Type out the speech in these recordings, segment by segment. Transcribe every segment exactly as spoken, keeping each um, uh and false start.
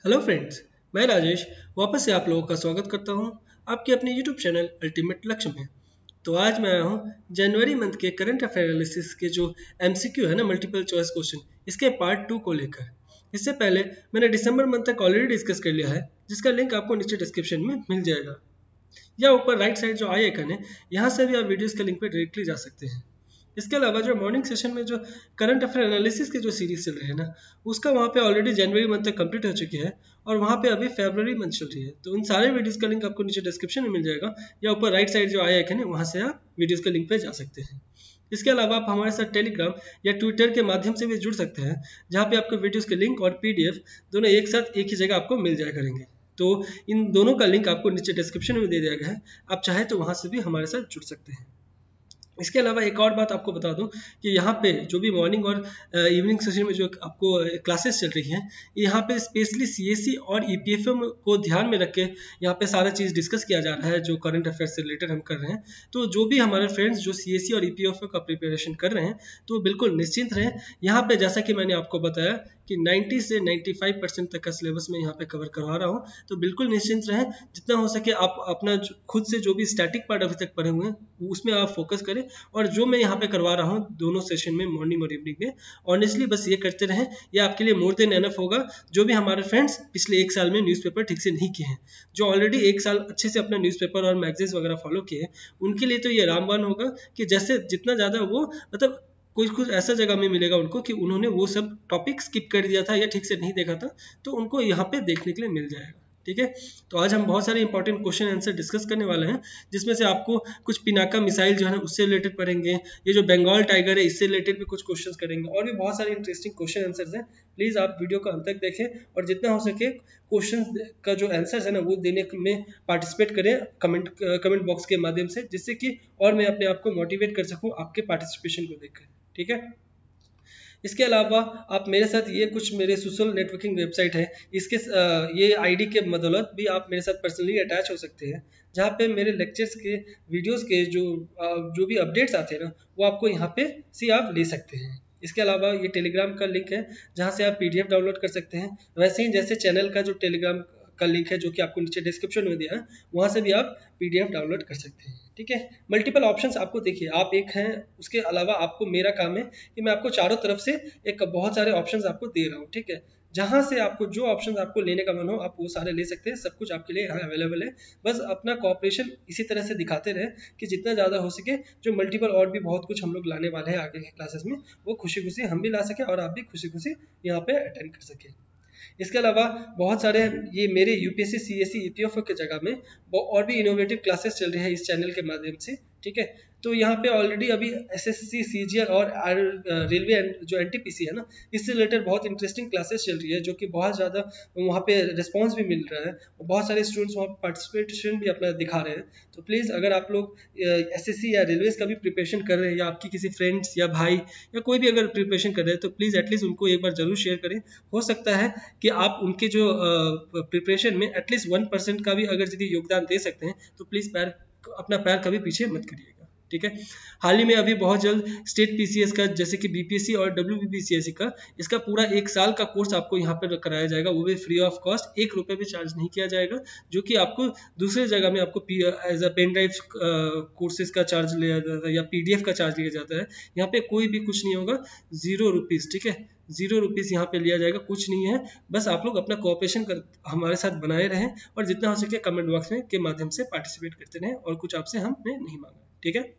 Hello friends, मैं राजेश वापस से आप लोगों का स्वागत करता हूं आपके अपने यूट्यूब चैनल अल्टीमेट लक्ष्य में। तो आज मैं आया हूं जनवरी मंथ के करंट अफेयर एनालिसिस के जो एमसीक्यू है ना, मल्टीपल चॉइस क्वेश्चन, इसके पार्ट टू को लेकर। इससे पहले मैंने दिसंबर मंथ तक ऑलरेडी डिस्कस कर लिया है, जिसका लिंक आपको नीचे डिस्क्रिप्शन में मिल जाएगा या ऊपर राइट साइड जो आई आइकन है, यहाँ से भी आप वीडियोस के लिंक पे डायरेक्टली जा सकते हैं। इसके अलावा जो मॉर्निंग सेशन में जो करंट अफेयर एनालिसिस की जो सीरीज चल रही है ना, उसका वहाँ पे ऑलरेडी जनवरी मंथ तक कंप्लीट हो चुकी है और वहाँ पे अभी फरवरी मंथ चल रही है। तो उन सारे वीडियोस का लिंक आपको नीचे डिस्क्रिप्शन में मिल जाएगा या ऊपर राइट साइड जो आई आइकन है, वहाँ से आप वीडियोस के लिंक पे जा सकते हैं। इसके अलावा आप हमारे साथ टेलीग्राम या ट्विटर के माध्यम से भी जुड़ सकते हैं, जहाँ पे आपको वीडियोस के लिंक और पीडीएफ दोनों एक साथ एक ही जगह आपको मिल जाया करेंगे। तो इन दोनों का लिंक आपको नीचे डिस्क्रिप्शन में दे दिया गया है, आप चाहे तो वहाँ से भी हमारे साथ जुड़ सकते हैं। इसके अलावा एक और बात आपको बता दूं कि यहाँ पे जो भी मॉर्निंग और इवनिंग सेशन में जो आपको क्लासेस चल रही हैं, यहाँ पे स्पेशली सीएससी और ईपीएफएम को ध्यान में रख के यहाँ पे सारा चीज़ डिस्कस किया जा रहा है, जो करंट अफेयर से रिलेटेड हम कर रहे हैं। तो जो भी हमारे फ्रेंड्स जो सीएससी और ईपीएफएम का प्रिपरेशन कर रहे हैं, तो बिल्कुल निश्चिंत रहें। यहाँ पे जैसा कि मैंने आपको बताया कि नब्बे से पचानवे परसेंट तक का सिलेबस में यहाँ पे कवर करवा रहा हूँ, तो बिल्कुल निश्चिंत रहें। जितना हो सके आप अपना खुद से जो भी स्टैटिक पार्ट अभी तक पढ़े हुए हैं उसमें आप फोकस करें, और जो मैं यहाँ पे करवा रहा हूँ दोनों सेशन में, मॉर्निंग और इवनिंग में, ऑनेस्टली बस ये करते रहें। ये आपके लिए मोर देन एनफ होगा। जो भी हमारे फ्रेंड्स पिछले एक साल में न्यूज़पेपर ठीक से नहीं किए हैं, जो ऑलरेडी एक साल अच्छे से अपना न्यूज़पेपर और मैगजीन्स वगैरह फॉलो किए हैं, उनके लिए तो ये रामबाण होगा कि जैसे जितना ज़्यादा वो मतलब कुछ कुछ ऐसा जगह में मिलेगा उनको कि उन्होंने वो सब टॉपिक स्किप कर दिया था या ठीक से नहीं देखा था, तो उनको यहाँ पे देखने के लिए मिल जाएगा। ठीक है, तो आज हम बहुत सारे इंपॉर्टेंट क्वेश्चन आंसर डिस्कस करने वाले हैं, जिसमें से आपको कुछ पिनाका मिसाइल जो है ना उससे रिलेटेड पढ़ेंगे, ये जो बंगाल टाइगर है इससे रिलेटेड भी कुछ क्वेश्चंस करेंगे, और भी बहुत सारे इंटरेस्टिंग क्वेश्चन आंसर्स हैं। प्लीज़ आप वीडियो को अंत तक देखें और जितना हो सके क्वेश्चन का जो आंसर्स है ना वो देने में पार्टिसिपेट करें कमेंट कमेंट बॉक्स के माध्यम से, जिससे कि और मैं अपने आप को मोटिवेट कर सकूँ आपके पार्टिसिपेशन को देखकर। ठीक है, इसके अलावा आप मेरे साथ ये कुछ मेरे सोशल नेटवर्किंग वेबसाइट है, इसके ये आईडी के बदौलत भी आप मेरे साथ पर्सनली अटैच हो सकते हैं, जहाँ पे मेरे लेक्चर्स के वीडियोस के जो जो भी अपडेट्स आते हैं ना वो आपको यहाँ पे से आप ले सकते हैं। इसके अलावा ये टेलीग्राम का लिंक है, जहाँ से आप पीडीएफ डाउनलोड कर सकते हैं। वैसे ही जैसे चैनल का जो टेलीग्राम का लिंक है जो कि आपको नीचे डिस्क्रिप्शन में दिया है, वहाँ से भी आप पीडीएफ डाउनलोड कर सकते हैं। ठीक है, मल्टीपल ऑप्शंस आपको देखिए, आप एक हैं, उसके अलावा आपको मेरा काम है कि मैं आपको चारों तरफ से एक बहुत सारे ऑप्शंस आपको दे रहा हूँ। ठीक है, जहाँ से आपको जो ऑप्शंस आपको लेने का मन हो आप वो सारे ले सकते हैं, सब कुछ आपके लिए यहाँ अवेलेबल है। बस अपना कोऑपरेशन इसी तरह से दिखाते रहे कि जितना ज़्यादा हो सके जो मल्टीपल और भी बहुत कुछ हम लोग लाने वाले हैं आगे के क्लासेस में, वो खुशी खुशी हम भी ला सकें और आप भी खुशी खुशी यहाँ पे अटेंड कर सकें। इसके अलावा बहुत सारे ये मेरे यूपीएससी सीएससी ईपीएफओ के जगह में और भी इनोवेटिव क्लासेस चल रहे हैं इस चैनल के माध्यम से। ठीक है, तो यहाँ पे ऑलरेडी अभी एसएससी सीजीएल और रेलवे जो एनटीपीसी है ना, इससे रिलेटेड बहुत इंटरेस्टिंग क्लासेस चल रही है, जो कि बहुत ज़्यादा वहाँ पे रिस्पांस भी मिल रहा है और बहुत सारे स्टूडेंट्स वहाँ पार्टिसिपेशन भी अपना दिखा रहे हैं। तो प्लीज़ अगर आप लोग एसएससी या रेलवेज का भी प्रिपरेशन कर रहे हैं, या आपकी किसी फ्रेंड्स या भाई या कोई भी अगर प्रिपरेशन कर रहे हैं, तो प्लीज़ एटलीस्ट उनको एक बार जरूर शेयर करें। हो सकता है कि आप उनके जो प्रिपरेशन में एटलीस्ट वन परसेंट का भी अगर यदि योगदान दे सकते हैं, तो प्लीज़ पैर अपना पैर कभी पीछे मत करिएगा। ठीक है, हाल ही में अभी बहुत जल्द स्टेट पीसीएस का, जैसे कि बीपीएससी और डब्ल्यूबीपीसीएससी का, इसका पूरा एक साल का कोर्स आपको यहाँ पर कराया जाएगा, वो भी फ्री ऑफ कॉस्ट, एक रुपये भी चार्ज नहीं किया जाएगा, जो कि आपको दूसरे जगह में आपको as a pen drive courses का चार्ज लिया जाता है या पीडीएफ का चार्ज लिया जाता है। यहाँ पे कोई भी कुछ नहीं होगा, जीरो रुपीज़। ठीक है, जीरो रुपीज़ यहाँ पे लिया जाएगा, कुछ नहीं है। बस आप लोग अपना कोऑपरेशन कर हमारे साथ बनाए रहें और जितना हो सके कमेंट बॉक्स में के माध्यम से पार्टिसिपेट करते रहें, और कुछ आपसे हमने नहीं मांगा। ठीक है,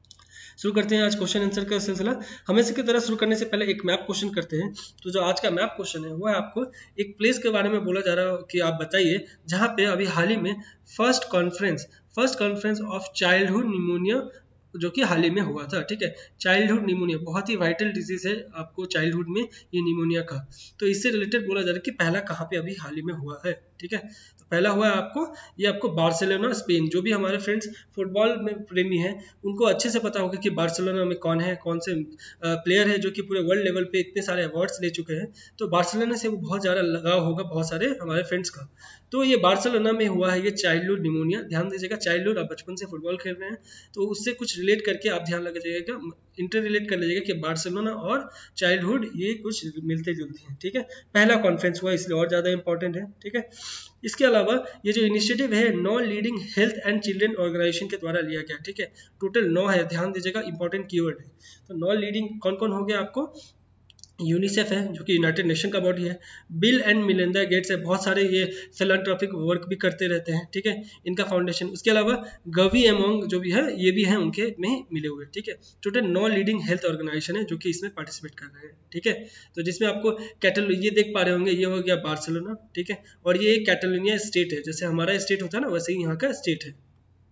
शुरू करते हैं आज क्वेश्चन आंसर का सिलसिला। हमेशा की तरह शुरू करने से पहले एक मैप क्वेश्चन करते हैं। तो जो आज का मैप क्वेश्चन है वो है, आपको एक प्लेस के बारे में बोला जा रहा है कि आप बताइए जहाँ पे अभी हाल ही में first conference first conference of childhood pneumonia जो कि हाल ही में हुआ था। ठीक है, चाइल्डहुड निमोनिया बहुत ही वाइटल डिजीज है आपको चाइल्डहुड में ये निमोनिया का, तो इससे रिलेटेड बोला जा रहा है कि पहला कहाँ पे अभी हाल ही में हुआ है। ठीक है, तो पहला हुआ है आपको ये आपको बार्सिलोना स्पेन। जो भी हमारे फ्रेंड्स फुटबॉल में प्रेमी हैं उनको अच्छे से पता होगा कि बार्सिलोना में कौन है, कौन से प्लेयर है जो कि पूरे वर्ल्ड लेवल पे इतने सारे अवार्ड्स ले चुके हैं। तो बार्सिलोना से वो बहुत ज़्यादा लगाव होगा बहुत सारे हमारे फ्रेंड्स का। तो ये बार्सिलोना में हुआ है ये चाइल्डहुड निमोनिया। ध्यान दीजिएगा, चाइल्डहुड, आप बचपन से फुटबॉल खेल रहे हैं तो उससे कुछ रिलेट करके आप ध्यान लगा जाइएगा, इंटर रिलेट कर लीजिएगा कि बार्सिलोना और चाइल्डहुड ये कुछ मिलते जुलते हैं, ठीक है। पहला कॉन्फ्रेंस हुआ इसलिए और ज़्यादा इंपॉर्टेंट है, ठीक है। इसके अलावा ये जो इनिशिएटिव है non leading health and children organisation के द्वारा लिया गया, ठीक है। टोटल नौ है, ध्यान दीजिएगा, इंपॉर्टेंट कीवर्ड है। तो नॉन लीडिंग कौन कौन हो गया आपको, यूनिसेफ है जो कि यूनाइटेड नेशन का बॉडी है, बिल एंड मिलिंदा गेट्स है, बहुत सारे ये फिलैंथ्रोपिक वर्क भी करते रहते हैं, ठीक है, इनका फाउंडेशन। उसके अलावा गवी एमोंग जो भी है ये भी है उनके में मिले हुए, ठीक है। टोटल नौ लीडिंग हेल्थ ऑर्गेनाइजेशन है जो कि इसमें पार्टिसिपेट कर रहे हैं, ठीक है। तो जिसमें आपको कैटल ये देख पा रहे होंगे, ये हो गया बार्सिलोना, ठीक है, और ये कैटलोनिया स्टेट है, जैसे हमारा स्टेट होता है ना वैसे ही यहाँ का स्टेट है।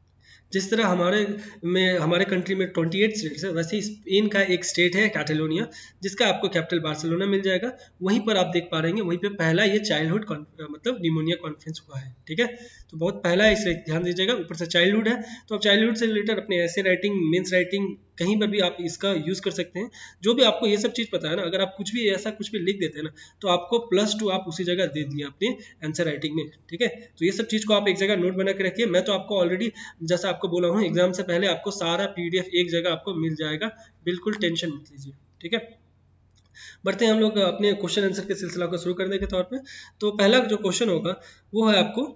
जिस तरह हमारे में हमारे कंट्री में अट्ठाईस स्टेट्स है, वैसे ही स्पेन का एक स्टेट है कैटलोनिया, जिसका आपको कैपिटल बार्सिलोना मिल जाएगा। वहीं पर आप देख पा रहे हैं वहीं पे पहला ये चाइल्डहुड मतलब निमोनिया कॉन्फ्रेंस हुआ है, ठीक है। तो बहुत पहला है इसलिए ध्यान दीजिएगा। ऊपर से चाइल्डहुड है तो आप चाइल्डहुड से रिलेटेड अपने ऐसे राइटिंग, मेंस राइटिंग कहीं पर भी आप इसका यूज कर सकते हैं। जो भी आपको ये सब चीज़ पता है ना, अगर आप कुछ भी ऐसा कुछ भी लिख देते हैं ना तो आपको प्लस टू आप उसी जगह दे दिए अपने आंसर राइटिंग में, ठीक है। तो ये सब चीज़ को आप एक जगह नोट बना के रखिए। मैं तो आपको ऑलरेडी जैसा आपको बोला हूँ एग्जाम से पहले आपको सारा पीडीएफ एक जगह आपको मिल जाएगा, बिल्कुल टेंशन मत लीजिए, ठीक है। बढ़ते हैं हम लोग अपने क्वेश्चन आंसर के सिलसिला को शुरू करने के तौर पे। तो पहला जो क्वेश्चन होगा वो है आपको,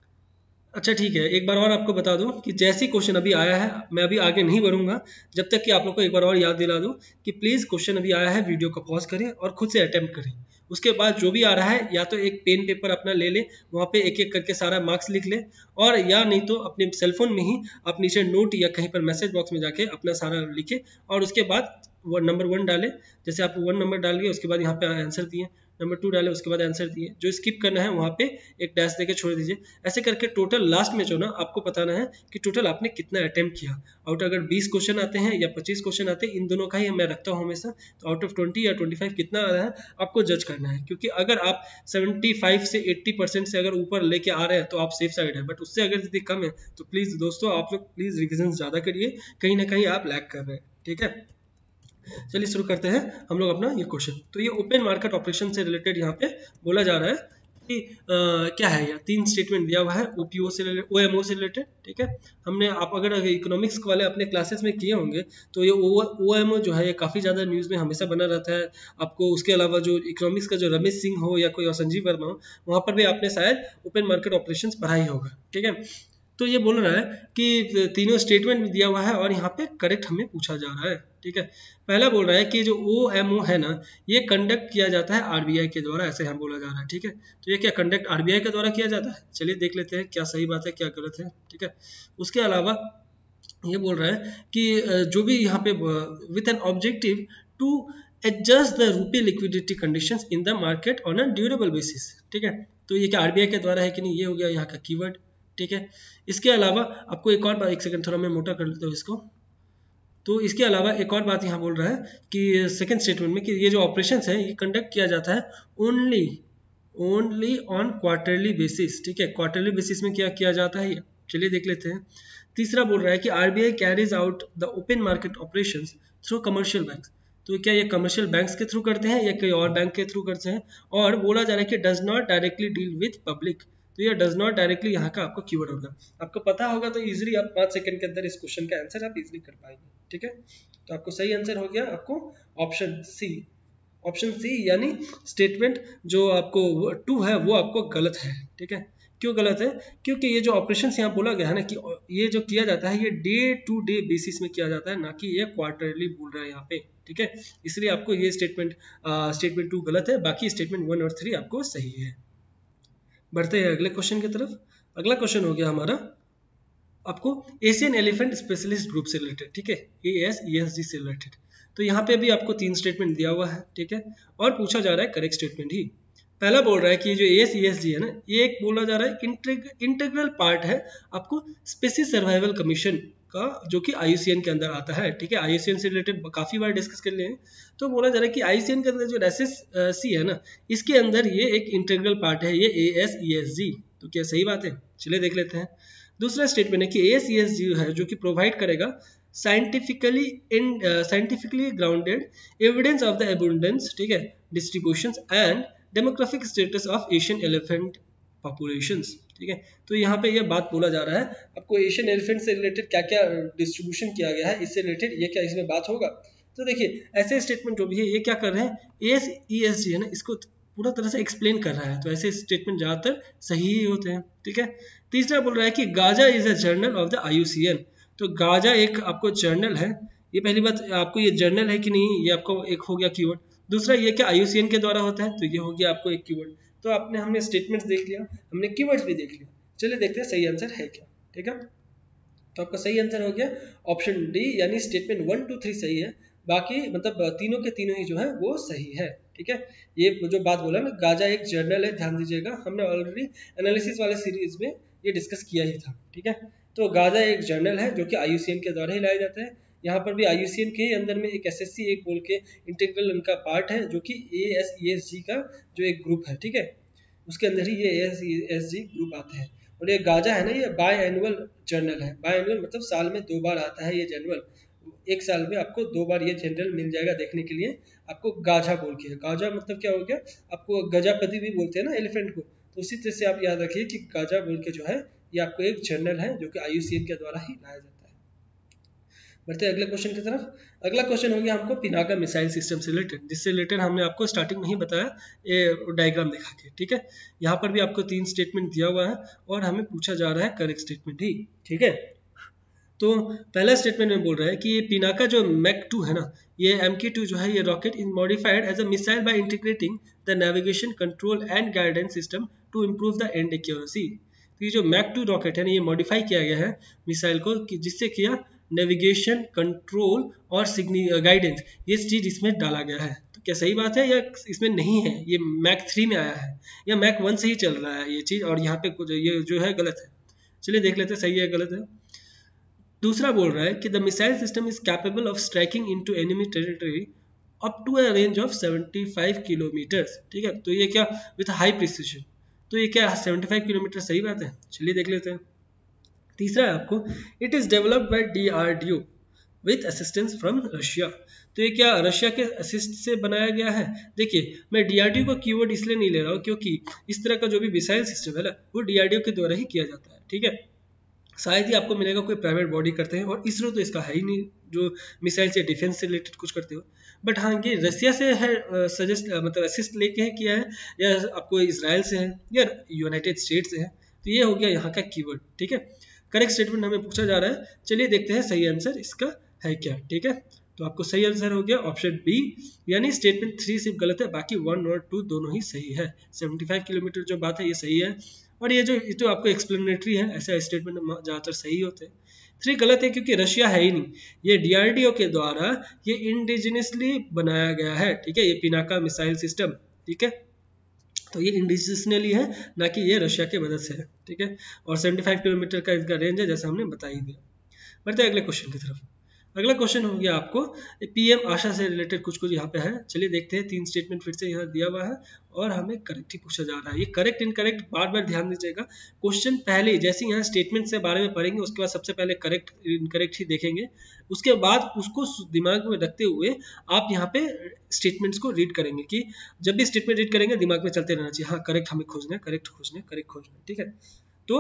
अच्छा ठीक है, एक बार और आपको बता दूं कि जैसे क्वेश्चन अभी आया है मैं अभी आगे नहीं बढ़ूंगा जब तक कि आप लोग को एक बार और याद दिला दूं कि प्लीज़ क्वेश्चन अभी आया है वीडियो को पॉज करें और खुद से अटेम्प्ट करें। उसके बाद जो भी आ रहा है या तो एक पेन पेपर अपना ले ले, वहाँ पे एक एक करके सारा मार्क्स लिख ले, और या नहीं तो अपने सेलफोन में ही आप नीचे नोट या कहीं पर मैसेज बॉक्स में जाके अपना सारा लिखे और उसके बाद वो नंबर वन डाले। जैसे आप वन नंबर डाल दिए उसके बाद यहाँ पे आंसर दिए, नंबर टू डाले उसके बाद आंसर दिए, जो स्किप करना है वहाँ पे एक डैश देके छोड़ दीजिए। ऐसे करके टोटल लास्ट में जो ना आपको बताना है कि टोटल आपने कितना अटेम्प्ट किया। आउट अगर बीस क्वेश्चन आते हैं या पच्चीस क्वेश्चन आते हैं, इन दोनों का ही मैं रखता हूँ हमेशा, तो आउट ऑफ ट्वेंटी या ट्वेंटी फाइव कितना आ रहा है आपको जज करना है। क्योंकि अगर आप सेवेंटी फाइव से एट्टी परसेंट से अगर ऊपर लेके आ रहे हैं तो आप सेफ साइड है, बट उससे अगर यदि कम है तो प्लीज़ दोस्तों आप लोग प्लीज़ रिविजन ज़्यादा करिए, कहीं ना कहीं आप लैग कर रहे हैं, ठीक है। चलिए शुरू करते हैं हम लोग अपना ये क्वेश्चन। तो ये ओपन मार्केट ऑपरेशन से रिलेटेड यहाँ पे बोला जा रहा है कि आ, क्या है, यह तीन स्टेटमेंट दिया हुआ है ओपीओ से रिलेटेड, ओएमओ से रिलेटेड, ठीक है। हमने आप अगर इकोनॉमिक्स वाले अपने क्लासेस में किए होंगे तो ये ओएमओ जो है ये काफ़ी ज़्यादा न्यूज़ में हमेशा बना रहता है आपको। उसके अलावा जो इकोनॉमिक्स का जो रमेश सिंह हो या कोई और संजीव वर्मा हो, वहाँ पर भी आपने शायद ओपन मार्केट ऑपरेशन पढ़ा ही होगा, ठीक है। तो ये बोल रहा है कि तीनों स्टेटमेंट दिया हुआ है और यहाँ पे करेक्ट हमें पूछा जा रहा है, ठीक है। पहला बोल रहा है कि जो ओ एम ओ है ना ये कंडक्ट किया जाता है आरबीआई के द्वारा, ऐसे यहाँ बोला जा रहा है, ठीक है। तो ये क्या कंडक्ट आरबीआई के द्वारा किया जाता है? चलिए देख लेते हैं क्या सही बात है क्या गलत है, ठीक है। उसके अलावा ये बोल रहा है कि जो भी यहाँ पे with an objective to adjust the rupee liquidity conditions in the market on a durable basis, ठीक है। तो ये क्या आरबीआई के द्वारा है कि नहीं, ये हो गया यहाँ का कीवर्ड, ठीक है। इसके अलावा आपको एक और बात, एक सेकंड थोड़ा मैं मोटा कर लेता हूँ इसको। तो इसके अलावा एक और बात यहाँ बोल रहा है कि सेकंड स्टेटमेंट में कि ये जो ऑपरेशंस है ये कंडक्ट किया जाता है only only on quarterly basis, ठीक है। क्वार्टरली बेसिस में क्या किया जाता है, चलिए देख लेते हैं। तीसरा बोल रहा है कि RBI carries out the open market operations through commercial banks. तो क्या ये कमर्शियल बैंक्स के थ्रू करते हैं या कोई और बैंक के थ्रू करते हैं? और बोला जा रहा है कि does not directly deal with public. तो ये डज नॉट डायरेक्टली यहाँ का आपको कीवर्ड होगा, आपको पता होगा तो इजीली आप पाँच सेकंड के अंदर इस क्वेश्चन का आंसर आप इजीली कर पाएंगे, ठीक है। तो आपको सही आंसर हो गया आपको ऑप्शन सी, ऑप्शन सी यानी स्टेटमेंट जो आपको टू है वो आपको गलत है, ठीक है। क्यों गलत है? क्योंकि ये जो ऑपरेशन यहाँ बोला गया है ना कि ये जो किया जाता है ये डे टू डे बेसिस में किया जाता है, ना कि ये क्वार्टरली बोल रहा है यहाँ पे, ठीक है। इसलिए आपको ये स्टेटमेंट स्टेटमेंट टू गलत है, बाकी स्टेटमेंट वन और थ्री आपको सही है। बढ़ते हैं अगले क्वेश्चन की तरफ। अगला क्वेश्चन हो गया हमारा आपको एशियन एलिफेंट स्पेशलिस्ट ग्रुप से रिलेटेड, ठीक है, ए एस ई एस जी से रिलेटेड। तो यहाँ पे भी आपको तीन स्टेटमेंट दिया हुआ है, ठीक है, और पूछा जा रहा है करेक्ट स्टेटमेंट ही। पहला बोल रहा है कि जो ए एस ई एस जी है ना ये एक बोला जा रहा है इंटीग्रल पार्ट है आपको स्पेसीज सर्वाइवल कमीशन का, जो कि आई यू सी एन के अंदर आता है, ठीक है। आई यू सी एन से रिलेटेड काफी बार डिस्कस कर लिए हैं। तो बोला जा रहा है कि आई यू सी एन के अंदर जो एस एस सी है ना इसके अंदर ये एक इंटीग्रल पार्ट है, ये ए एस ई एस जी। तो क्या सही बात है? चलिए देख लेते हैं। दूसरा स्टेटमेंट है कि ए एस ई एस जी है जो कि प्रोवाइड करेगा scientifically in scientifically grounded evidence of the abundance, ठीक है, distributions and demographic status of Asian elephant populations. ठीक है। तो यहाँ पे ये बात बोला जा रहा है आपको एशियन एलिफेंट से रिलेटेड क्या क्या डिस्ट्रीब्यूशन किया गया है, इससे रिलेटेड ये क्या इसमें बात होगा। तो देखिए ऐसे स्टेटमेंट जो भी है ये क्या कर रहे हैं, ए एस ई एस जी है ना, इसको पूरा तरह से एक्सप्लेन कर रहा है। तो ऐसे स्टेटमेंट ज़्यादातर सही ही होते हैं, ठीक है। तीसरा बोल रहा है कि Gajah is a journal of the I U C N. तो गाजा एक आपको जर्नल है, ये पहली बात आपको ये जर्नल है कि नहीं ये आपको एक हो गया कीवर्ड। दूसरा ये क्या आई यू सी एन के द्वारा होता है, तो ये हो गया आपको एक कीवर्ड। तो आपने हमने स्टेटमेंट्स देख लिया, हमने कीवर्ड्स भी देख लिया। चलिए देखते हैं सही आंसर है क्या, ठीक है। तो आपका सही आंसर हो गया ऑप्शन डी, यानी स्टेटमेंट वन टू थ्री सही है, बाकी मतलब तीनों के तीनों ही जो है वो सही है, ठीक है। ये जो बात बोला ना गाजा एक जर्नल है, ध्यान दीजिएगा, हमने ऑलरेडी एनालिसिस वाले सीरीज में ये डिस्कस किया ही था, ठीक है। तो गाजा एक जर्नल है जो कि आई यू सी एन के द्वारा ही लाया जाता है। यहाँ पर भी आई यू सी एन के अंदर में एक एस एस सी एक बोल के इंटीग्रल उनका पार्ट है जो कि ए एस ई एस जी का जो एक ग्रुप है, ठीक है, उसके अंदर ही ये A S E S G group आते हैं। और ये गाजा है ना, ये बाय एनुअल जर्नल है। बाय एनुअल मतलब साल में दो बार आता है ये जर्नल, एक साल में आपको दो बार ये जर्नल मिल जाएगा देखने के लिए आपको। गाजा बोल के, गाजा मतलब क्या हो गया, आपको गजापति भी बोलते हैं ना एलिफेंट को, तो उसी तरह से आप याद रखिए कि गाजा बोल के जो है ये आपको एक जर्नल है जो कि आई यू सी एन के द्वारा ही लाया जाता है। बढ़ते हैं अगले क्वेश्चन की तरफ। अगला क्वेश्चन हो गया हमको पिनाका मिसाइल सिस्टम से रिलेटेड, जिससे रिलेटेड हमने आपको स्टार्टिंग में ही बताया ये डायग्राम दिखा के, ठीक है। यहाँ पर भी आपको तीन स्टेटमेंट दिया हुआ है और हमें पूछा जा रहा है करेक्ट स्टेटमेंट ही, ठीक है। तो पहला स्टेटमेंट में बोल रहा है कि ये पिनाका जो मैक टू है ना, ये एम के टू जो है ये rocket is modified as a missile by integrating the navigation control and guidance system to improve the end accuracy. तो ये जो मैक टू रॉकेट है ना, ये मॉडिफाई किया गया है मिसाइल को, कि जिससे किया नेविगेशन कंट्रोल और गाइडेंस ये चीज इसमें डाला गया है। तो क्या सही बात है या इसमें नहीं है, ये मैक थ्री में आया है या मैक वन से ही चल रहा है ये चीज, और यहाँ पे कुछ ये जो है गलत है। चलिए देख लेते हैं सही है गलत है। दूसरा बोल रहा है कि the missile system is capable of striking into enemy territory up to a range of seventy five kilometre, ठीक है। तो ये क्या विथ हाई प्रिसिशन, तो ये क्या सेवेंटी फाइव किलोमीटर सही बात है। चलिए देख लेते हैं। तीसरा है आपको it is developed by D R D O with assistance from Russia. तो ये क्या रशिया के असिस्ट से बनाया गया है। देखिए मैं डी आर डी ओ को कीवर्ड इसलिए नहीं ले रहा हूँ क्योंकि इस तरह का जो भी मिसाइल सिस्टम है ना वो डी आर डी ओ के द्वारा ही किया जाता है, ठीक है। शायद ही आपको मिलेगा कोई प्राइवेट बॉडी करते हैं, और इसरो तो इसका है ही नहीं जो मिसाइल से डिफेंस से रिलेटेड कुछ करते हो। बट हाँ ये रसिया से है सजेस्ट मतलब असिस्ट लेके है किया है, या आपको इसराइल से है या यूनाइटेड स्टेट से है। तो ये हो गया यहाँ का कीवर्ड, ठीक है। करेक्ट स्टेटमेंट हमें पूछा जा रहा है। चलिए देखते हैं सही आंसर इसका है क्या, ठीक है। तो आपको सही आंसर हो गया ऑप्शन बी, यानी स्टेटमेंट थ्री सिर्फ गलत है, बाकी वन और टू दोनों ही सही है। सेवेंटी फाइव किलोमीटर जो बात है ये सही है, और ये जो ये जो आपको एक्सप्लेनेटरी है ऐसा स्टेटमेंट ज़्यादातर सही होते हैं। थ्री गलत है क्योंकि रशिया है ही नहीं, ये डी आर डी ओ के द्वारा ये इंडिजिनसली बनाया गया है, ठीक है, ये पिनाका मिसाइल सिस्टम, ठीक है। तो ये इंडिजिनसली है ना कि ये रशिया के मदद से है, ठीक है। और सेवेंटी फाइव किलोमीटर का इसका रेंज है जैसा हमने बता ही दिया। बढ़ते हैं अगले क्वेश्चन की तरफ। अगला क्वेश्चन हो गया आपको पीएम आशा से रिलेटेड कुछ कुछ यहाँ पे है। चलिए देखते हैं, तीन स्टेटमेंट फिर से यहाँ दिया हुआ है और हमें करेक्ट ही पूछा जा रहा है। ये करेक्ट इनकरेक्ट बार बार ध्यान दीजिएगा। क्वेश्चन पहले जैसे यहाँ स्टेटमेंट से बारे में पढ़ेंगे उसके बाद सबसे पहले करेक्ट इनकरेक्ट ही देखेंगे, उसके बाद उसको दिमाग में रखते हुए आप यहाँ पे स्टेटमेंट्स को रीड करेंगे कि जब भी स्टेटमेंट रीड करेंगे दिमाग में चलते रहना चाहिए, हाँ करेक्ट हमें खोजना है, करेक्ट खोजना है, करेक्ट खोजना है, ठीक है। तो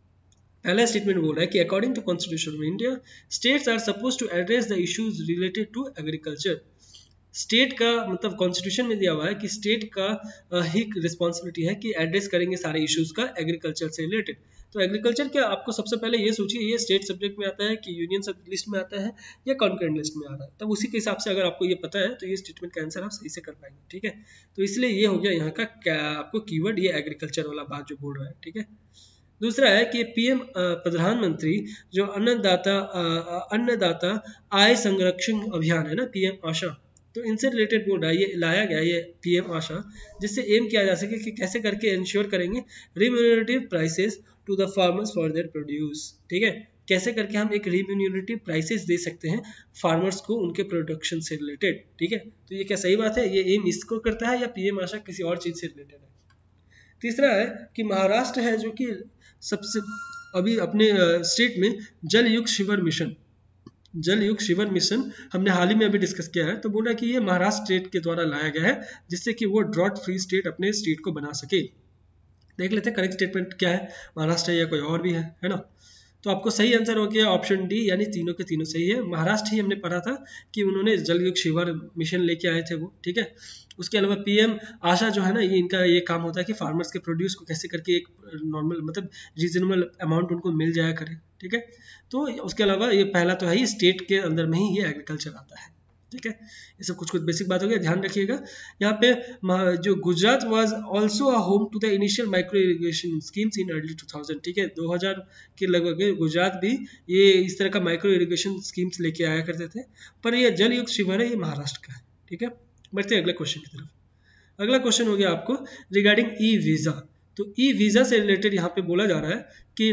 पहला स्टेटमेंट बोल रहा है कि according to constitution of India states are suppose to address the issues related to agriculture. State का मतलब कॉन्स्टिट्यूशन में दिया हुआ है कि स्टेट का ही रिस्पॉन्सिबिलिटी है कि एड्रेस करेंगे सारे इश्यूज का एग्रीकल्चर से रिलेटेड। तो एग्रीकल्चर क्या आपको सबसे पहले ये सोचिए ये स्टेट सब्जेक्ट में आता है कि यूनियन सब लिस्ट में आता है या कॉन्करेंट लिस्ट में आ रहा है, तब उसी के हिसाब से अगर आपको ये पता है तो ये स्टेटमेंट का आंसर आप सही से कर पाएंगे, ठीक है। तो इसलिए ये हो गया यहाँ का क्या आपको कीवर्ड, ये एग्रीकल्चर वाला बात जो बोल रहा है, ठीक है। दूसरा है कि पीएम प्रधानमंत्री जो अन्नदाता अन्नदाता आय संरक्षण अभियान है ना, पीएम आशा, तो इनसे रिलेटेड बोल रहा है, ये लाया गया ये पीएम आशा, जिससे एम किया जा सके कि कैसे करके इंश्योर करेंगे remunerative prices to the farmers for their produce, ठीक है। कैसे करके हम एक रिम्यूनरेटिव प्राइसेस दे सकते हैं फार्मर्स को उनके प्रोडक्शन से रिलेटेड, ठीक है। तो ये क्या सही बात है, ये एम इसको करता है या पीएम आशा किसी और चीज से रिलेटेड है। तीसरा है कि महाराष्ट्र है जो कि सबसे अभी अपने स्टेट में जल युक्त शिविर मिशन जल युक्त शिविर मिशन हमने हाल ही में अभी डिस्कस किया है। तो बोल रहा है कि ये महाराष्ट्र स्टेट के द्वारा लाया गया है जिससे कि वो ड्रॉट फ्री स्टेट अपने स्टेट को बना सके। देख लेते हैं करेक्ट स्टेटमेंट क्या है, महाराष्ट्र है या कोई और भी है, है ना। तो आपको सही आंसर हो गया ऑप्शन डी, यानी तीनों के तीनों सही है। महाराष्ट्र ही हमने पढ़ा था कि उन्होंने जल युग शिविर मिशन लेके आए थे वो, ठीक है। उसके अलावा पीएम आशा जो है ना, ये इनका ये काम होता है कि फार्मर्स के प्रोड्यूस को कैसे करके एक नॉर्मल मतलब रीजनेबल अमाउंट उनको मिल जाया करे, ठीक है। तो उसके अलावा ये पहला तो है ही, स्टेट के अंदर में ही ये एग्रीकल्चर आता है, ठीक है। ये सब कुछ कुछ बेसिक बात हो गया, ध्यान रखिएगा। यहाँ पे जो Gujarat was also a home to the initial micro irrigation schemes in early two thousand, ठीक है। दो हज़ार के लगभग गुजरात भी ये इस तरह का माइक्रो इरिगेशन स्कीम्स लेके आया करते थे, पर ये जल युग शिविर है, ये महाराष्ट्र का है, ठीक है। बढ़ते हैं अगले क्वेश्चन की तरफ। अगला क्वेश्चन हो गया आपको रिगार्डिंग ई वीज़ा। तो ई वीज़ा से रिलेटेड यहाँ पे बोला जा रहा है कि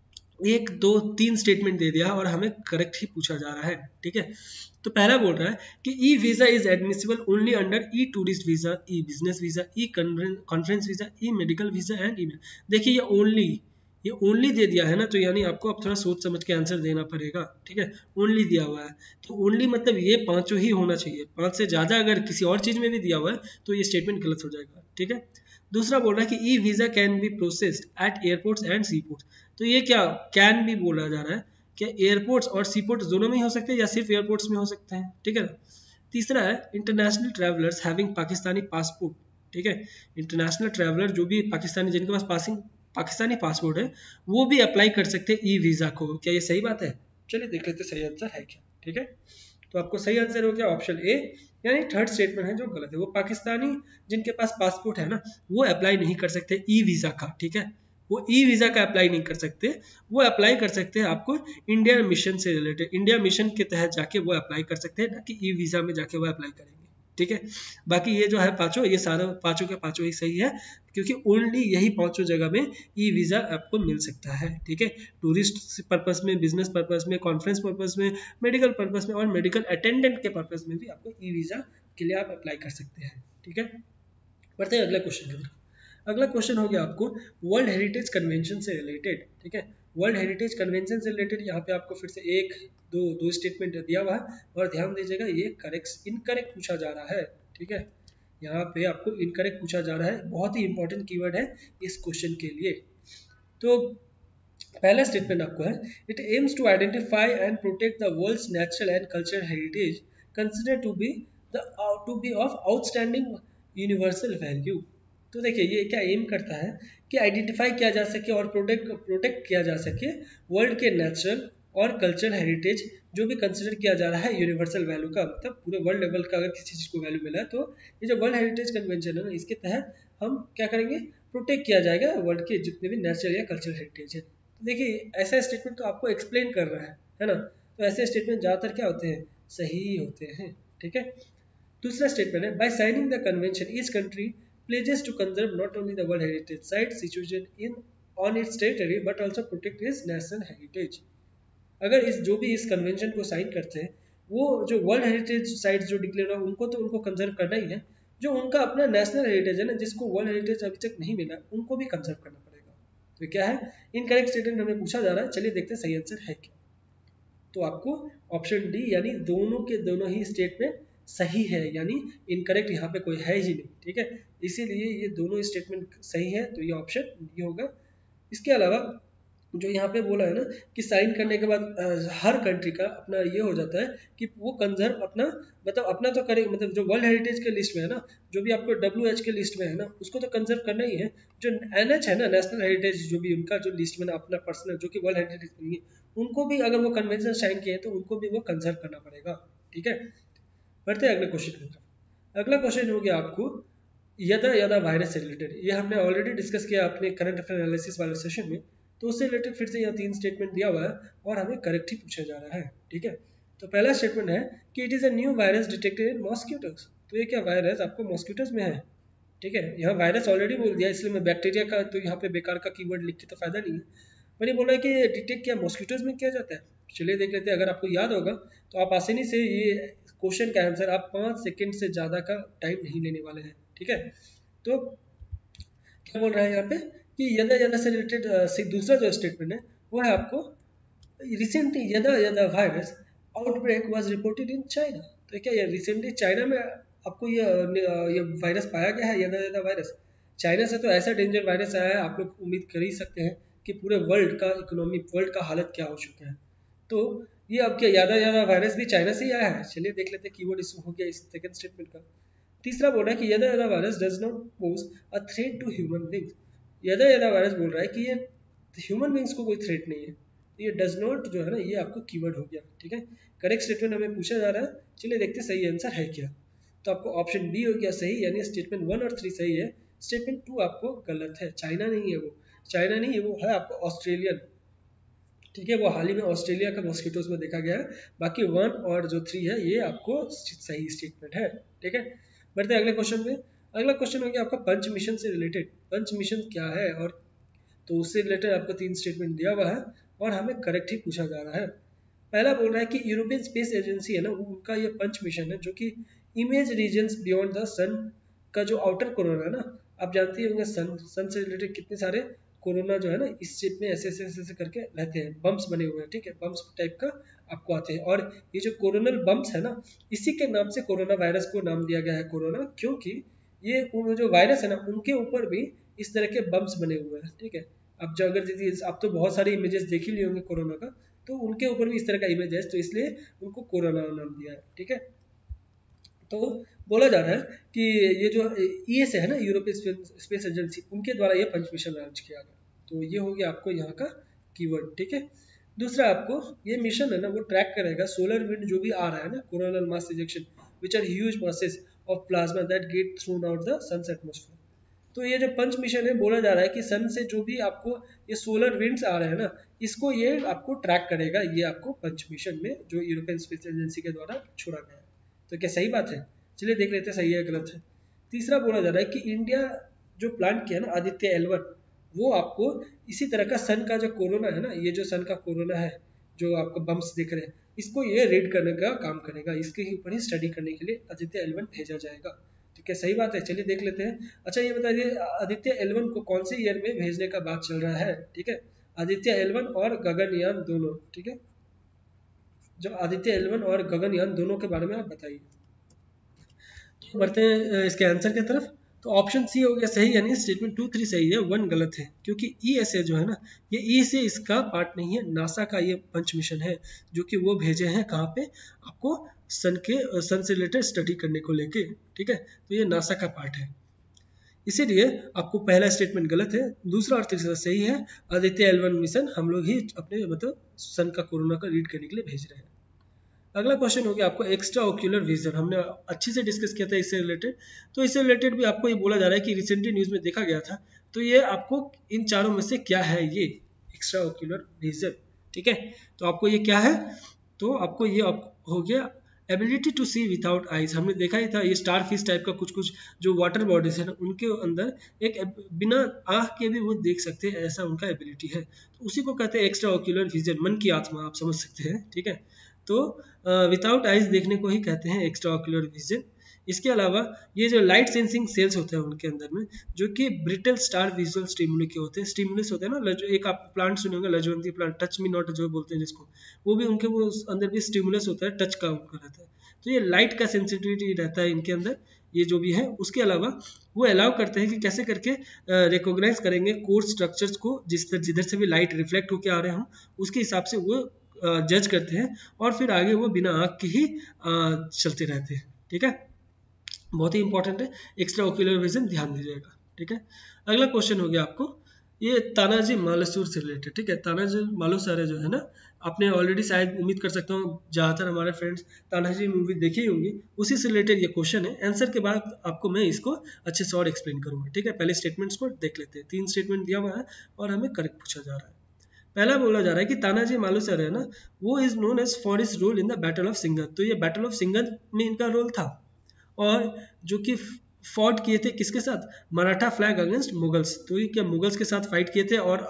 एक दो तीन स्टेटमेंट दे दिया और हमें करेक्ट ही पूछा जा रहा है, ठीक है। तो पहला बोल रहा है कि e visa is admissible only under e tourist visa, e business visa, e conference visa, e medical visa and e. देखिए ये ओनली ये ओनली दे दिया है ना, तो यानी आपको अब थोड़ा सोच समझ के आंसर देना पड़ेगा, ठीक है। ओनली दिया हुआ है तो ओनली मतलब ये पांचों ही होना चाहिए, पांच से ज़्यादा अगर किसी और चीज़ में भी दिया हुआ है तो ये स्टेटमेंट गलत हो जाएगा, ठीक है। दूसरा बोल रहा है कि e visa can be processed at airports and seaports. तो ये क्या कैन भी बोला जा रहा है, क्या एयरपोर्ट्स और सी पोर्ट्स दोनों में ही हो सकते हैं या सिर्फ एयरपोर्ट्स में हो सकते हैं, ठीक है। तीसरा है international travellers having Pakistani passport, ठीक है। इंटरनेशनल ट्रैवलर जो भी पाकिस्तानी, जिनके पास पासिंग पाकिस्तानी पासपोर्ट है, वो भी अप्लाई कर सकते हैं ई वीज़ा को। क्या ये सही बात है? चलिए देख लेते सही आंसर है क्या, ठीक है। तो आपको सही आंसर हो गया ऑप्शन ए, यानी थर्ड स्टेटमेंट है जो गलत है। वो पाकिस्तानी जिनके पास पासपोर्ट है ना, वो अप्लाई नहीं कर सकते ई वीज़ा का, ठीक है। वो ई वीज़ा का अप्लाई नहीं कर सकते, वो अप्लाई कर सकते हैं आपको इंडिया मिशन से रिलेटेड, इंडिया मिशन के तहत जाके वो अप्लाई कर सकते हैं, ना कि ई वीज़ा में जाके वो अप्लाई करेंगे, ठीक है। बाकी ये जो है पांचों, ये सारे पांचों के पांचों ही सही है, क्योंकि ओनली यही पांचों जगह में ई वीज़ा आपको मिल सकता है, ठीक है। टूरिस्ट पर्पस में, बिजनेस पर्पस में, कॉन्फ्रेंस पर्पस में, मेडिकल पर्पस में और मेडिकल अटेंडेंट के पर्पस में भी आपको ई वीज़ा के लिए आप अप्लाई कर सकते हैं, ठीक है। बढ़ते हैं अगले क्वेश्चन की तरफ। अगला क्वेश्चन हो गया आपको वर्ल्ड हेरिटेज कन्वेंशन से रिलेटेड, ठीक है। वर्ल्ड हेरिटेज कन्वेंशन से रिलेटेड यहाँ पे आपको फिर से एक दो दो स्टेटमेंट दिया हुआ है और ध्यान दीजिएगा ये करेक्ट इनकरेक्ट पूछा जा रहा है, ठीक है। यहाँ पे आपको इनकरेक्ट पूछा जा रहा है, बहुत ही इंपॉर्टेंट कीवर्ड है इस क्वेश्चन के लिए। तो पहला स्टेटमेंट आपको है, it aims to identify and protect the world's natural and cultural heritage consider to be the to be of outstanding universal value. तो देखिए ये क्या एम करता है कि आइडेंटिफाई किया जा सके और प्रोटेक्ट प्रोटेक्ट किया जा सके वर्ल्ड के नेचुरल और कल्चरल हेरिटेज जो भी कंसिडर किया जा रहा है यूनिवर्सल वैल्यू का, मतलब पूरे वर्ल्ड लेवल का अगर किसी चीज़ को वैल्यू मिला है तो ये जो वर्ल्ड हेरिटेज कन्वेंशन है ना, इसके तहत हम क्या करेंगे, प्रोटेक्ट किया जाएगा वर्ल्ड के जितने भी नेचुरल या कल्चरल हेरिटेज है। देखिए ऐसा स्टेटमेंट तो आपको एक्सप्लेन कर रहा है है ना, तो ऐसे स्टेटमेंट ज़्यादातर क्या होते हैं, सही होते हैं, ठीक है। दूसरा स्टेटमेंट है, by signing the convention each country pledges to conserve not only the world heritage site situated in on its territory but also protect its national heritage। अगर इस जो भी इस कन्वेंशन को साइन करते हैं, वो जो वर्ल्ड हेरिटेज साइट्स जो डिक्लेयर हुआ उनको तो उनको कंजर्व करना ही है, जो उनका अपना नेशनल हेरिटेज है ना, जिसको वर्ल्ड हेरिटेज अभी तक नहीं मिला, उनको भी कंजर्व करना पड़ेगा। तो क्या है, इनकरेक्ट स्टेटमेंट हमें पूछा जा रहा है, चलिए देखते हैं सही आंसर है क्या। तो आपको ऑप्शन डी यानी दोनों के दोनों ही स्टेटमेंट सही है, यानी इनकरेक्ट यहाँ पे कोई है ही नहीं, ठीक है। इसीलिए ये दोनों स्टेटमेंट सही है, तो ये ऑप्शन डी होगा। इसके अलावा जो यहाँ पे बोला है ना कि साइन करने के बाद हर कंट्री का अपना ये हो जाता है कि वो कंजर्व अपना मतलब अपना तो करेंगे, मतलब जो वर्ल्ड हेरिटेज के लिस्ट में है ना, जो भी आपको डब्ल्यू एच के लिस्ट में है ना, उसको तो कंजर्व करना ही है। जो एन एच है ना, नेशनल हेरिटेज जो भी उनका जो लिस्ट में अपना पर्सनल जो कि वर्ल्ड हेरिटेज नहीं है, उनको भी अगर वो कन्वेंशन साइन किए तो उनको भी वो कंजर्व करना पड़ेगा, ठीक है। बढ़ते हैं अगले क्वेश्चन की तरफ। अगला क्वेश्चन हो गया आपको यदा यदा वायरस से रिलेटेड। ये हमने ऑलरेडी डिस्कस किया अपने करंट अफेयर एनालिसिस वाले सेशन में, तो उससे रिलेटेड फिर से यहाँ तीन स्टेटमेंट दिया हुआ है और हमें करेक्ट ही पूछा जा रहा है, ठीक है। तो पहला स्टेटमेंट है कि it is a new virus detected in mosquitoes. तो ये क्या वायरस आपको मॉस्किटोज में है, ठीक है। यहाँ वायरस ऑलरेडी बोल दिया, इसलिए मैं बैक्टीरिया का तो यहाँ पे बेकार का कीवर्ड लिख के तो फायदा नहीं है। मैंने बोला कि डिटेक्ट क्या मॉस्किटोज में किया जाता है, चलिए देख लेते हैं। अगर आपको याद होगा तो आप आसानी से ये क्वेश्चन का आंसर आप पाँच सेकंड से ज़्यादा का टाइम नहीं लेने वाले हैं, ठीक है। तो क्या बोल रहा है यहाँ पे कि यदा यदा से रिलेटेड दूसरा जो स्टेटमेंट है वो है आपको recently Yada Yada virus outbreak was reported in China. तो क्या ये रिसेंटली चाइना में आपको ये ये वायरस पाया गया है, यदा यदा वायरस। चाइना से तो ऐसा डेंजर वायरस आया है, आप लोग उम्मीद कर ही सकते हैं कि पूरे वर्ल्ड का इकोनॉमी, वर्ल्ड का हालत क्या हो चुका है। तो ये अब क्या यादा यादा वायरस भी चाइना से ही आया है। चलिए देख लेते हैं कीवर्ड इस हो गया इस सेकंड स्टेटमेंट का। तीसरा बोल रहा है कि Yada Yada virus does not pose a threat to human beings. Yada Yada virus बोल रहा है कि ये ह्यूमन बींग्स को कोई थ्रेट नहीं है। ये डज नॉट जो है ना, ये आपको कीवर्ड हो गया, ठीक है। करेक्ट स्टेटमेंट हमें पूछा जा रहा है, चलिए देखते हैं सही आंसर है क्या। तो आपको ऑप्शन बी हो गया सही, यानी स्टेटमेंट वन और थ्री सही है, स्टेटमेंट टू आपको गलत है। चाइना नहीं है वो, चाइना नहीं है वो, है आपको ऑस्ट्रेलियन, ठीक है। वो हाल ही में ऑस्ट्रेलिया का मॉस्किटोज में देखा गया है। बाकी वन और जो थ्री है ये आपको सही स्टेटमेंट है, ठीक है। बढ़ते हैं अगले क्वेश्चन में। अगला क्वेश्चन हो गया आपका पंच मिशन से रिलेटेड। पंच मिशन क्या है, और तो उससे रिलेटेड आपको तीन स्टेटमेंट दिया हुआ है और हमें करेक्ट ही पूछा जा रहा है। पहला बोल रहा है कि यूरोपियन स्पेस एजेंसी है ना, उनका ये पंच मिशन है जो कि image regions beyond the sun का जो आउटर कोरोना है ना, आप जानते होंगे सन सन से रिलेटेड कितने सारे कोरोना जो है ना इस शेप में ऐसे ऐसे ऐसे करके रहते हैं, बम्प्स बने हुए हैं, ठीक है। बम्प्स टाइप का आपको आते हैं, और ये जो कोरोनल बम्प्स है ना, इसी के नाम से कोरोना वायरस को नाम दिया गया है कोरोना, क्योंकि ये जो वायरस है ना उनके ऊपर भी इस तरह के बम्प्स बने हुए हैं, ठीक है। अब जो अगर दीदी आप तो बहुत सारे इमेजेस देख ही लिए होंगे कोरोना का, तो उनके ऊपर भी इस तरह का इमेज है, तो इसलिए उनको कोरोना नाम दिया है, ठीक है। तो बोला जा रहा है कि ये जो ई एस है ना, यूरोपियन स्पेस एजेंसी, उनके द्वारा ये पंच मिशन लॉन्च किया गया। तो ये हो गया आपको यहाँ का कीवर्ड, ठीक है। दूसरा आपको ये मिशन है ना वो ट्रैक करेगा सोलर विंड जो भी आ रहा है ना, coronal mass ejection which are huge masses of plasma that get thrown out the sun's atmosphere. तो ये जो पंच मिशन है बोला जा रहा है कि सन से जो भी आपको ये सोलर विंड्स आ रहे हैं ना, इसको ये आपको ट्रैक करेगा, ये आपको पंच मिशन में जो यूरोपियन स्पेस एजेंसी के द्वारा छोड़ा गया है। तो क्या सही बात है? चलिए देख लेते हैं सही है गलत है। तीसरा बोला जा रहा है कि इंडिया जो प्लांट किया ना आदित्य एल वन, वो आपको इसी तरह का सन का जो कोरोना है ना, ये जो सन का कोरोना है जो आपको बम्स दिख रहे हैं, इसको ये रीड करने का काम करेगा, इसके ही ऊपर ही स्टडी करने के लिए आदित्य एल वन भेजा जाएगा। तो क्या सही बात है? चलिए देख लेते हैं। अच्छा ये बताइए आदित्य एल वन को कौन से ईयर में भेजने का बात चल रहा है, ठीक है। आदित्य एल वन और गगनयान दोनों, ठीक है। जब आदित्य एल वन और गगनयान दोनों के बारे में आप बताइए। बढ़ते हैं इसके आंसर की तरफ। तो ऑप्शन सी हो गया सही, यानी स्टेटमेंट टू थ्री सही है, वन गलत है, क्योंकि ई एस ए जो है ना, ये ई से इसका पार्ट नहीं है, नासा का ये पंच मिशन है जो कि वो भेजे हैं कहाँ पे आपको, सन के सन से रिलेटेड स्टडी करने को लेके, ठीक है। तो ये नासा का पार्ट है, इसीलिए आपको पहला स्टेटमेंट गलत है, दूसरा और तीसरा सही है। आदित्य एल वन मिशन हम लोग ही अपने मतलब सन का कोरोना का रीड करने के लिए भेज रहे हैं। अगला क्वेश्चन हो गया आपको एक्स्ट्रा ओक्यूलर विजन, हमने अच्छे से डिस्कस किया था इससे रिलेटेड। तो इससे रिलेटेड भी आपको ये बोला जा रहा है कि रिसेंटली न्यूज़ में देखा गया था। तो ये आपको इन चारों में से क्या है, ये एक्स्ट्रा ओक्यूलर विजन, ठीक है। तो आपको ये क्या है, तो आपको ये आप हो गया ability to see without eyes. हमने देखा ही था ये स्टार फिश टाइप का कुछ कुछ जो वाटर बॉडीज है ना, उनके अंदर एक बिना आँख के भी वो देख सकते हैं, ऐसा उनका एबिलिटी है। तो उसी को कहते हैं एक्स्ट्रा ओक्यूलर विजन, मन की आत्मा आप समझ सकते हैं, ठीक है। तो विदाउट आइज देखने को ही कहते हैं एक्स्ट्रा ऑक्यूलर विजन। इसके अलावा ये जो लाइट सेंसिंग सेल्स होते हैं उनके अंदर में, जो कि ब्रिटल स्टार विजुअल स्टिमुली के होते हैं, स्टिमुलस होते हैं ना, एक आप प्लांट सुने होंगे लजवंती प्लांट, टच मी नॉट जो बोलते हैं जिसको, वो भी उनके वो अंदर भी स्टिमुलस होता है, टच का उनका रहता है। तो ये लाइट का सेंसिटिविटी रहता है इनके अंदर, ये जो भी है। उसके अलावा वो अलाउ करते हैं कि कैसे करके रिकॉग्नाइज करेंगे कोर स्ट्रक्चर्स को, जिस जिधर से भी लाइट रिफ्लेक्ट होकर आ रहे हों उसके हिसाब से वो जज करते हैं, और फिर आगे वो बिना आँख के ही चलते रहते हैं, ठीक है। बहुत ही इंपॉर्टेंट है, एक्स्ट्रा ओक्यूलर विजन ध्यान दीजिएगा, ठीक है। अगला क्वेश्चन हो गया आपको ये तानाजी मालूसर से रिलेटेड, ठीक है। तानाजी मालूसर जो है ना, आपने ऑलरेडी शायद उम्मीद कर सकता हूँ ज़्यादातर हमारे फ्रेंड्स तानाजी मूवी देखी होंगी, उसी से रिलेटेड ये क्वेश्चन है। आंसर के बाद आपको मैं इसको अच्छे से और एक्सप्लेन करूँगा, ठीक है। पहले स्टेटमेंट्स को देख लेते हैं, तीन स्टेटमेंट दिया हुआ है और हमें करेक्ट पूछा जा रहा है। पहला बोला जा रहा है कि तानाजी मालूसर है ना, वो is known as for his role in the battle of Singham. तो ये बैटल ऑफ सिंघम में इनका रोल था, और जो कि फॉट किए थे किसके साथ, मराठा फ्लैग अगेंस्ट मुगल्स। तो ये क्या मुगल्स के साथ फाइट किए थे, और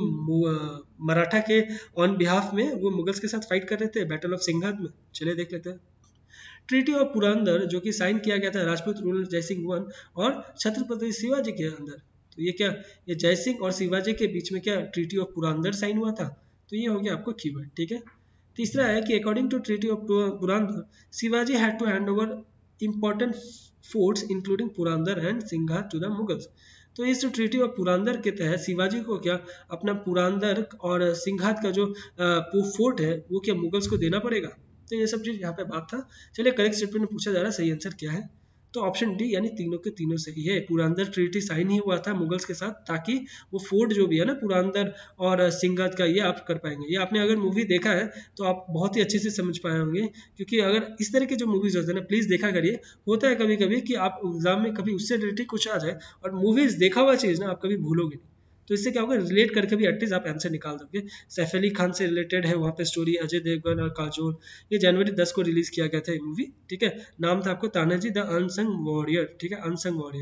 वो मराठा के ऑन बिहाफ में वो मुगल्स के साथ फाइट कर रहे थे बैटल ऑफ सिंघम में। चलिए देख लेते हैं। ट्रीटी ऑफ पुरंदर जो कि साइन किया गया था राजपूत रूलर जयसिंह वन और छत्रपति शिवाजी के अंदर। तो ये क्या, ये जयसिंह और शिवाजी के बीच में क्या ट्रीटी ऑफ पुरंदर साइन हुआ था। तो ये हो गया आपको कीवर्ड, ठीक है। तीसरा है कि according to treaty of Purandar Shivaji had to hand over important forts including Purandar and Singha to the Mughals. तो इस ट्रीटी ऑफ पुरंदर के तहत शिवाजी को क्या अपना पुरंदर और सिंघात का जो फोर्ट है वो क्या मुगल्स को देना पड़ेगा। तो ये सब चीज़ यहाँ पे बात था। चलिए करेक्ट स्टेटमेंट में पूछा जा रहा है, सही आंसर क्या है? तो ऑप्शन डी यानी तीनों के तीनों सही है। पुरंदर ट्रीटी साइन ही हुआ था मुगल्स के साथ, ताकि वो फोर्ट जो भी है ना पुरंदर और सिंघात का, ये आप कर पाएंगे। ये आपने अगर मूवी देखा है तो आप बहुत ही अच्छे से समझ पाए होंगे, क्योंकि अगर इस तरह के जो मूवीज होते हैं ना प्लीज़ देखा करिए। होता है कभी कभी कि आप एग्जाम में कभी उससे रिलेटेड कुछ आ जाए और मूवीज देखा हुआ चीज़ ना आप कभी भूलोगे नहीं, तो इससे क्या होगा, रिलेट करके भी एटलीस्ट आप आंसर निकाल दोगे। सैफ अली खान से रिलेटेड है वहाँ पे स्टोरी, अजय देवगन और काजोल। ये जनवरी दस को रिलीज किया गया था ये मूवी, ठीक है। नाम था आपको तानाजी द अनसंग वॉरियर, ठीक है, अनसंग वॉरियर।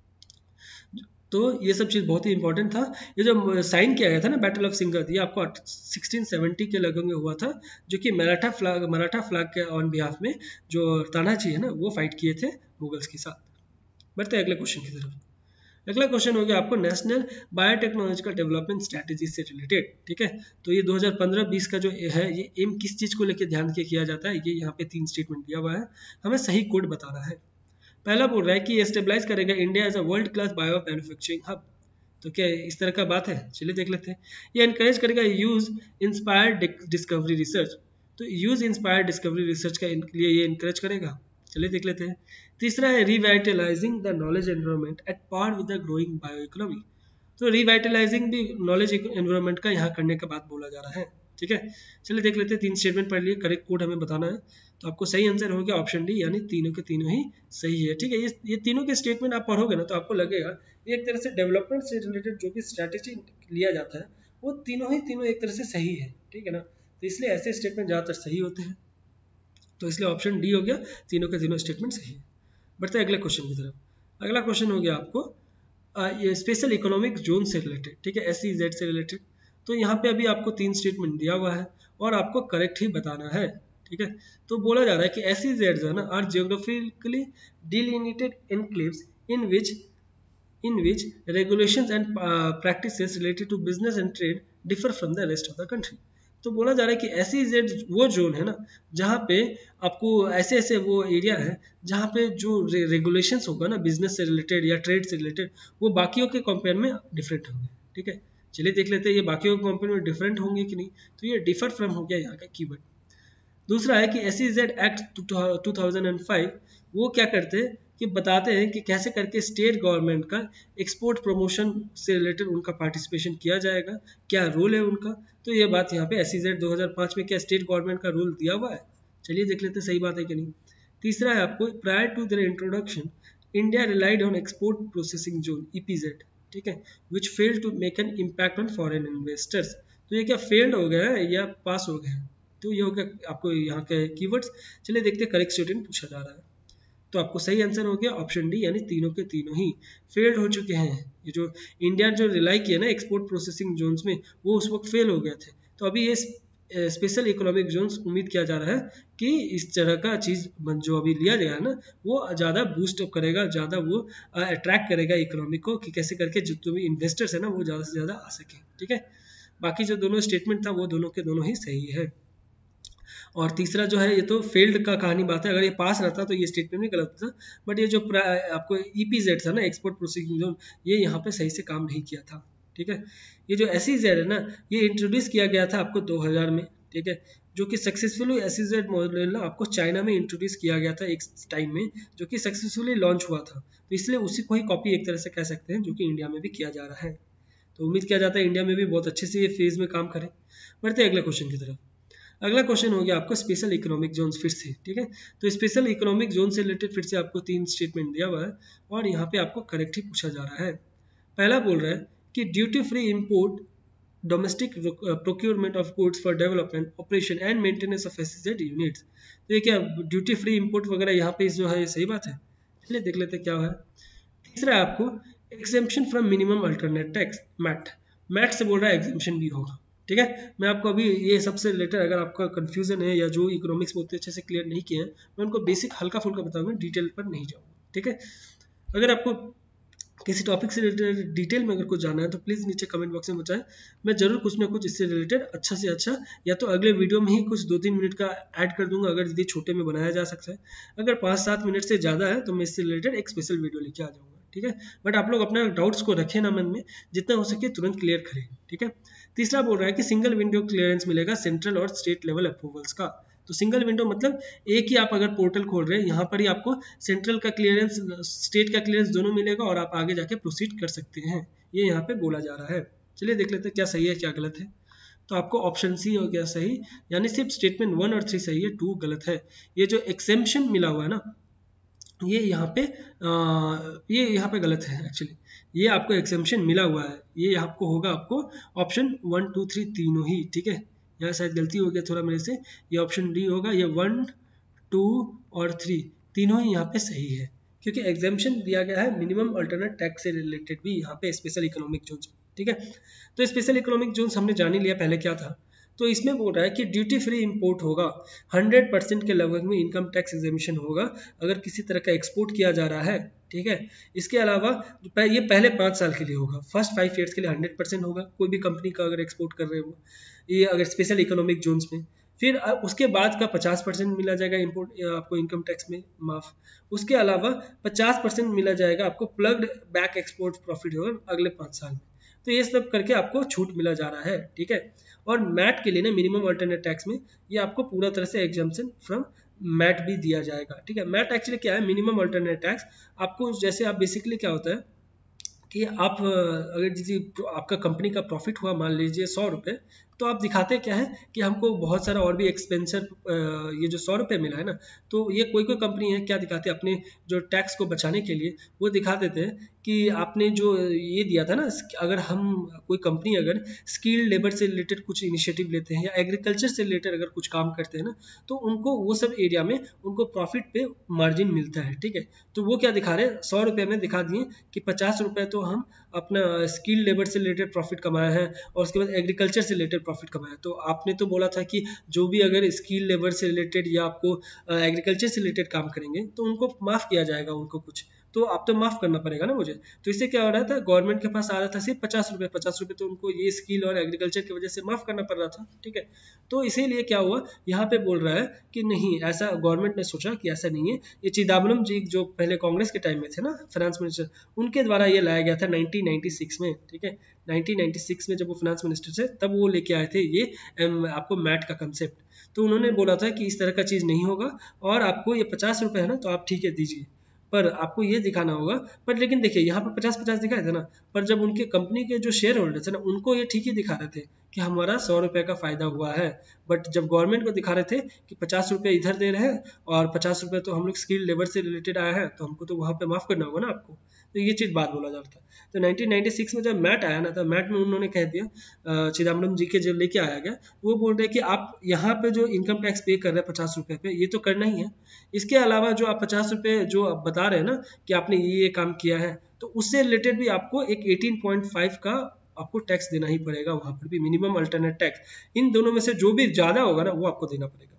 तो ये सब चीज़ बहुत ही इंपॉर्टेंट था। ये जो साइन किया गया था ना बैटल ऑफ सिंघात, ये आपको सिक्सटीन सेवेंटी के लगभग में हुआ था, जो कि मराठा फ्लैग मराठा फ्लैग के ऑन बिहाफ में जो तानाजी है ना वो फाइट किए थे मुगल्स के साथ। बढ़ते हैं अगले क्वेश्चन की तरफ। अगला क्वेश्चन हो गया आपको नेशनल बायोटेक्नोलॉजिकल डेवलपमेंट स्ट्रैटेजी से रिलेटेड, ठीक है। तो ये दो हज़ार पंद्रह बीस का जो है ये एम किस चीज़ को लेकर ध्यान के किया जाता है, ये यहाँ पे तीन स्टेटमेंट दिया हुआ है, हमें सही कोड बताना है। पहला बोल रहा है कि ये स्टेबलाइज करेगा India as a world class bio manufacturing hub. तो क्या इस तरह का बात है? चलिए देख लेते हैं। ये एनकरेज करेगा यूज इंस्पायर्ड डिस्कवरी रिसर्च। तो यूज इंस्पायर्ड डिस्कवरी रिसर्च के लिए ये इनकरेज करेगा। चलिए देख लेते हैं। तीसरा है revitalizing the knowledge environment at par with the growing bioeconomy. तो रिवाइटलाइजिंग भी नॉलेज एनवायरनमेंट का यहाँ करने का बात बोला जा रहा है, ठीक है। चलिए देख लेते हैं। तीन स्टेटमेंट पढ़ लिए, करेक्ट कोड हमें बताना है। तो आपको सही आंसर हो गया ऑप्शन डी, यानी तीनों के तीनों ही सही है, ठीक है। ये ये तीनों के स्टेटमेंट आप पढ़ोगे ना तो आपको लगेगा ये एक तरह से डेवलपमेंट से रिलेटेड जो भी स्ट्रैटेजी लिया जाता है वो तीनों ही तीनों एक तरह से सही है, ठीक है ना। तो इसलिए ऐसे स्टेटमेंट ज़्यादातर सही होते हैं, तो इसलिए ऑप्शन डी हो गया, तीनों के तीनों स्टेटमेंट सही है। बढ़ते हैं अगले क्वेश्चन की तरफ। अगला क्वेश्चन हो गया आपको आ, ये स्पेशल इकोनॉमिक जोन से रिलेटेड, ठीक है, एस ई जेड से रिलेटेड। तो यहाँ पे अभी आपको तीन स्टेटमेंट दिया हुआ है और आपको करेक्ट ही बताना है, ठीक है। तो बोला जा रहा है कि एस ई जेड जो है ना are geographically delimited enclaves in which in which regulations and uh, practices related to business and trade differ from the rest of the country। तो बोला जा रहा है कि ऐसी जेड वो जोन है ना जहाँ पे आपको ऐसे ऐसे वो एरिया है जहाँ पे जो रे, रेगुलेशंस होगा ना बिजनेस से रिलेटेड या ट्रेड से रिलेटेड वो बाकियों के कंपेयर में डिफरेंट होंगे, ठीक है। चलिए देख लेते हैं ये बाकियों के कंपेयर में डिफरेंट होंगे कि नहीं। तो ये डिफर फ्रॉम हो गया यहाँ का कीवर्ड। दूसरा है कि S E Z act two thousand five वो क्या करते हैं कि बताते हैं कि कैसे करके स्टेट गवर्नमेंट का एक्सपोर्ट प्रमोशन से रिलेटेड उनका पार्टिसिपेशन किया जाएगा, क्या रोल है उनका। तो ये बात यहाँ पे एस ई जेड दो हज़ार पाँच में क्या स्टेट गवर्नमेंट का रोल दिया हुआ है। चलिए देख लेते हैं सही बात है कि नहीं। तीसरा है आपको prior to their introduction India relied on export processing zone E P Z, ठीक है, which failed to make an impact on foreign investors. तो ये क्या फेल्ड हो गया है या पास हो गया है? तो ये हो गया आपको यहाँ के कीवर्ड्स। चलिए देखते हैं करेक्ट स्टेटमेंट पूछा जा रहा है। तो आपको सही आंसर हो गया ऑप्शन डी, यानी तीनों के तीनों ही फेल्ड हो चुके हैं। ये जो इंडिया जो रिलाई किया ना एक्सपोर्ट प्रोसेसिंग जोन्स में वो उस वक्त फेल हो गए थे। तो अभी ये स्पेशल इकोनॉमिक जोन्स उम्मीद किया जा रहा है कि इस तरह का चीज़ जो अभी लिया गया है ना वो ज़्यादा बूस्ट अप करेगा, ज़्यादा वो अट्रैक्ट करेगा इकोनॉमी को कि कैसे करके जो भी इन्वेस्टर्स है ना वो ज़्यादा से ज़्यादा आ सके, ठीक है। बाकी जो दोनों स्टेटमेंट था वो दोनों के दोनों ही सही है। और तीसरा जो है ये तो फेल्ड का कहानी बात है, अगर ये पास रहता तो ये स्टेटमेंट भी गलत था। बट ये जो आपको ई पी जेड था ना एक्सपोर्ट प्रोसेसिंग जोन, ये यहाँ पे सही से काम नहीं किया था, ठीक है। ये जो एस ई जेड है ना ये इंट्रोड्यूस किया गया था आपको दो हज़ार में, ठीक है, जो कि successfully S E Z model ना आपको चाइना में इंट्रोड्यूस किया गया था एक टाइम में, जो कि सक्सेसफुली लॉन्च हुआ था। तो इसलिए उसी को ही कॉपी एक तरह से कह सकते हैं, जो कि इंडिया में भी किया जा रहा है। तो उम्मीद किया जाता है इंडिया में भी बहुत अच्छे से ये फेज में काम करे। बढ़ते हैं अगले क्वेश्चन की तरफ। अगला क्वेश्चन हो गया आपको स्पेशल इकोनॉमिक जोन फिर से, ठीक है। तो स्पेशल इकोनॉमिक जोन से रिलेटेड फिर से आपको तीन स्टेटमेंट दिया हुआ है और यहाँ पे आपको करेक्ट ही पूछा जा रहा है। पहला बोल रहा है कि duty free import domestic procurement of goods for development operation and maintenance of S E Z units. तो ये क्या ड्यूटी फ्री इंपोर्ट वगैरह यहाँ पे जो है सही बात है। चलिए देख लेते क्या है। तीसरा है आपको exemption from minimum alternate tax MAT. MAT से बोल रहा है एग्जेम्पशन भी होगा, ठीक है। मैं आपको अभी ये सबसे रिलेटेड अगर आपका कंफ्यूजन है या जो इकोनॉमिक्स में उतने अच्छे से क्लियर नहीं किए हैं मैं उनको बेसिक हल्का फुल्का बताऊंगा, डिटेल पर नहीं जाऊंगा, ठीक है। अगर आपको किसी टॉपिक से रिलेटेड डिटेल में अगर कुछ जानना है तो प्लीज़ नीचे कमेंट बॉक्स में बताएं, मैं जरूर कुछ ना कुछ इससे रिलेटेड अच्छा से अच्छा या तो अगले वीडियो में ही कुछ दो तीन मिनट का ऐड कर दूंगा अगर यदि छोटे में बनाया जा सकता है। अगर पाँच सात मिनट से ज़्यादा है तो मैं इससे रिलेटेड एक स्पेशल वीडियो लेके आ जाऊँगा, ठीक है। बट आप लोग अपना डाउट्स को रखें ना मन में, जितना हो सके तुरंत क्लियर करें, ठीक है। तीसरा बोल रहा है कि सिंगल विंडो क्लियरेंस मिलेगा सेंट्रल और स्टेट लेवल अप्रूवल्स का। तो सिंगल विंडो मतलब एक ही आप अगर पोर्टल खोल रहे हैं, यहाँ पर ही आपको सेंट्रल का क्लियरेंस, स्टेट का क्लियरेंस दोनों मिलेगा और आप आगे जाके प्रोसीड कर सकते हैं, ये यहाँ पे बोला जा रहा है। चलिए देख लेते हैं क्या सही है क्या गलत है। तो आपको ऑप्शन सी हो गया सही, यानी सिर्फ स्टेटमेंट वन और थ्री सही है, टू गलत है। ये जो एक्सेम्पशन मिला हुआ है ना, ये यहाँ पे आ, ये यहाँ पे गलत है एक्चुअली। ये आपको एक्सेम्पशन मिला हुआ है, ये आपको होगा आपको ऑप्शन वन टू थ्री तीनों ही, ठीक है। यहाँ शायद गलती हो गया थोड़ा मेरे से, ये ऑप्शन डी होगा, ये वन टू और थ्री तीनों ही यहाँ पे सही है, क्योंकि एग्जाम्पशन दिया गया है मिनिमम अल्टरनेट टैक्स से रिलेटेड भी यहाँ पे स्पेशल इकोनॉमिक जोन, ठीक है। तो स्पेशल इकोनॉमिक जोन हमने जान ही लिया पहले क्या था। तो इसमें बोल रहा है कि ड्यूटी फ्री इंपोर्ट होगा, हंड्रेड परसेंट के लगभग में इनकम टैक्स एग्जामिशन होगा अगर किसी तरह का एक्सपोर्ट किया जा रहा है, ठीक है। इसके अलावा ये पहले पाँच साल के लिए होगा, फर्स्ट फाइव ईयर्स के लिए हंड्रेड परसेंट होगा कोई भी कंपनी का अगर एक्सपोर्ट कर रहे हो ये अगर स्पेशल इकोनॉमिक जोन्स में। फिर उसके बाद का पचास परसेंट मिला जाएगा इम्पोर्ट आपको इनकम टैक्स में माफ। उसके अलावा पचास परसेंट मिला जाएगा आपको प्लग्ड बैक एक्सपोर्ट प्रॉफिट होगा अगले पाँच साल में। तो ये सब करके आपको छूट मिला जा रहा है, ठीक है। और मैट के लिए ना मिनिमम अल्टरनेट टैक्स में ये आपको पूरा तरह से एग्जाम्पशन फ्रॉम मैट भी दिया जाएगा, ठीक है। मैट एक्चुअली क्या है, मिनिमम अल्टरनेट टैक्स। आपको जैसे आप बेसिकली क्या होता है कि आप अगर जी आपका कंपनी का प्रॉफिट हुआ मान लीजिए सौ रुपये, तो आप दिखाते क्या है कि हमको बहुत सारा और भी एक्सपेंसर ये जो सौ रुपये मिला है ना, तो ये कोई कोई कंपनी है क्या दिखाते हैं अपने जो टैक्स को बचाने के लिए वो दिखा देते हैं कि आपने जो ये दिया था ना, अगर हम कोई कंपनी अगर स्किल्ड लेबर से रिलेटेड कुछ इनिशिएटिव लेते हैं या एग्रीकल्चर से रिलेटेड अगर कुछ काम करते हैं ना, तो उनको वो सब एरिया में उनको प्रॉफिट पे मार्जिन मिलता है, ठीक है। तो वो क्या दिखा रहे हैं, सौ रुपये में दिखा दिए कि पचास रुपये तो हम अपना स्किल्ड लेबर से रिलेटेड प्रॉफिट कमाया है और उसके बाद एग्रीकल्चर से रिलेटेड प्रॉफिट कमाया। तो आपने तो बोला था कि जो भी अगर स्किल लेबर से रिलेटेड या आपको एग्रीकल्चर से रिलेटेड काम करेंगे तो उनको माफ़ किया जाएगा उनको कुछ, तो आप तो माफ़ करना पड़ेगा ना मुझे। तो इससे क्या हो रहा था, गवर्नमेंट के पास आ रहा था सिर्फ पचास रुपये पचास रुपये तो उनको ये स्किल और एग्रीकल्चर की वजह से माफ़ करना पड़ रहा था, ठीक है। तो इसीलिए क्या हुआ, यहाँ पे बोल रहा है कि नहीं, ऐसा गवर्नमेंट ने सोचा कि ऐसा नहीं है। ये चिदम्बरम जी जो पहले कांग्रेस के टाइम में थे ना फाइनेंस मिनिस्टर, उनके द्वारा ये लाया गया था नाइनटीन नाइंटी सिक्स में, ठीक है। नाइनटीन नाइंटी सिक्स में जब वो फाइनेंस मिनिस्टर थे तब वो लेके आए थे ये आपको मैट का कंसेप्ट। तो उन्होंने बोला था कि इस तरह का चीज़ नहीं होगा और आपको ये पचास रुपये है ना तो आप ठीक है दीजिए, पर आपको ये दिखाना होगा। पर लेकिन देखिए यहाँ पर पचास पचास दिखाए थे ना, पर जब उनके कंपनी के जो शेयर होल्डर थे ना उनको ये ठीक ही दिखा रहे थे कि हमारा सौ रुपये का फ़ायदा हुआ है। बट जब गवर्नमेंट को दिखा रहे थे कि पचास रुपये इधर दे रहे हैं और पचास रुपये तो हम लोग स्किल लेबर से रिलेटेड आया है, तो हमको तो वहाँ पे माफ़ करना होगा ना आपको। तो ये चीज़ बात बोला जा रहा था। तो नाइनटीन नाइंटी सिक्स में जब मैट आया ना, तो मैट में उन्होंने कह दिया, चिदम्बरम जी के जो लेके आया गया वो बोल रहे कि आप यहाँ पे जो इनकम टैक्स पे कर रहे हैं पचास रुपये पे, ये तो करना ही है। इसके अलावा जो आप पचास रुपये जो आप बता रहे हैं ना कि आपने ये ये काम किया है, तो उससे रिलेटेड भी आपको एक अठारह पॉइंट पाँच का आपको टैक्स देना ही पड़ेगा, वहाँ पर भी मिनिमम अल्टरनेट टैक्स। इन दोनों में से जो भी ज़्यादा होगा ना वो आपको देना पड़ेगा।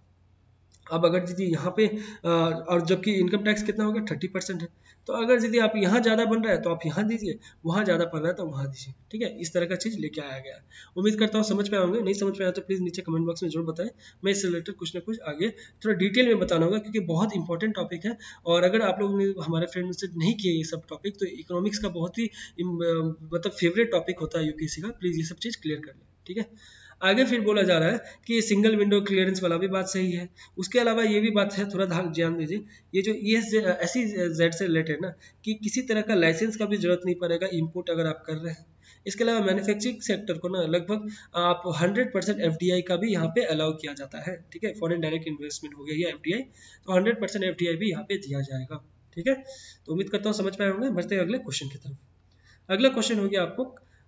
अब अगर यदि यहाँ पे और जबकि इनकम टैक्स कितना होगा थर्टी परसेंट है, तो अगर यदि आप यहाँ ज़्यादा बन रहा है तो आप यहाँ दीजिए, वहाँ ज़्यादा पड़ रहा है तो वहाँ दीजिए, ठीक है। इस तरह का चीज़ लेके आया गया है। उम्मीद करता हूँ समझ पे आएंगे, नहीं समझ पे आया तो प्लीज़ नीचे कमेंट बॉक्स में जरूर बताएं, मैं इससे रिलेटेड कुछ ना कुछ आगे थोड़ा डिटेल में बताना होगा क्योंकि बहुत इंपॉर्टेंट टॉपिक है। और अगर आप लोगों ने हमारे फ्रेंड से नहीं किए ये सब टॉपिक, तो इकोनॉमिक्स का बहुत ही मतलब फेवरेट टॉपिक होता है यूपीएससी का, प्लीज़ ये सब चीज़ क्लियर कर लें, ठीक है। आगे फिर बोला जा रहा है कि सिंगल विंडो क्लियरेंस वाला भी बात सही है। उसके अलावा ये भी बात है, थोड़ा ध्यान दीजिए, ये जो ई एस ऐसी जेड से रिलेटेड ना कि किसी तरह का लाइसेंस का भी जरूरत नहीं पड़ेगा इंपोर्ट अगर आप कर रहे हैं। इसके अलावा मैन्युफैक्चरिंग सेक्टर को ना लगभग आप hundred percent F D I का भी यहाँ पे अलाउ किया जाता है, ठीक है। फॉरेन डायरेक्ट इन्वेस्टमेंट हो गया या एफ डी आई, तो hundred percent F D I भी यहाँ पे दिया जाएगा, ठीक है। तो उम्मीद करता हूँ समझ पाए होंगे। बढ़ते हैं अगले क्वेश्चन की तरफ। अगला क्वेश्चन हो गया आपको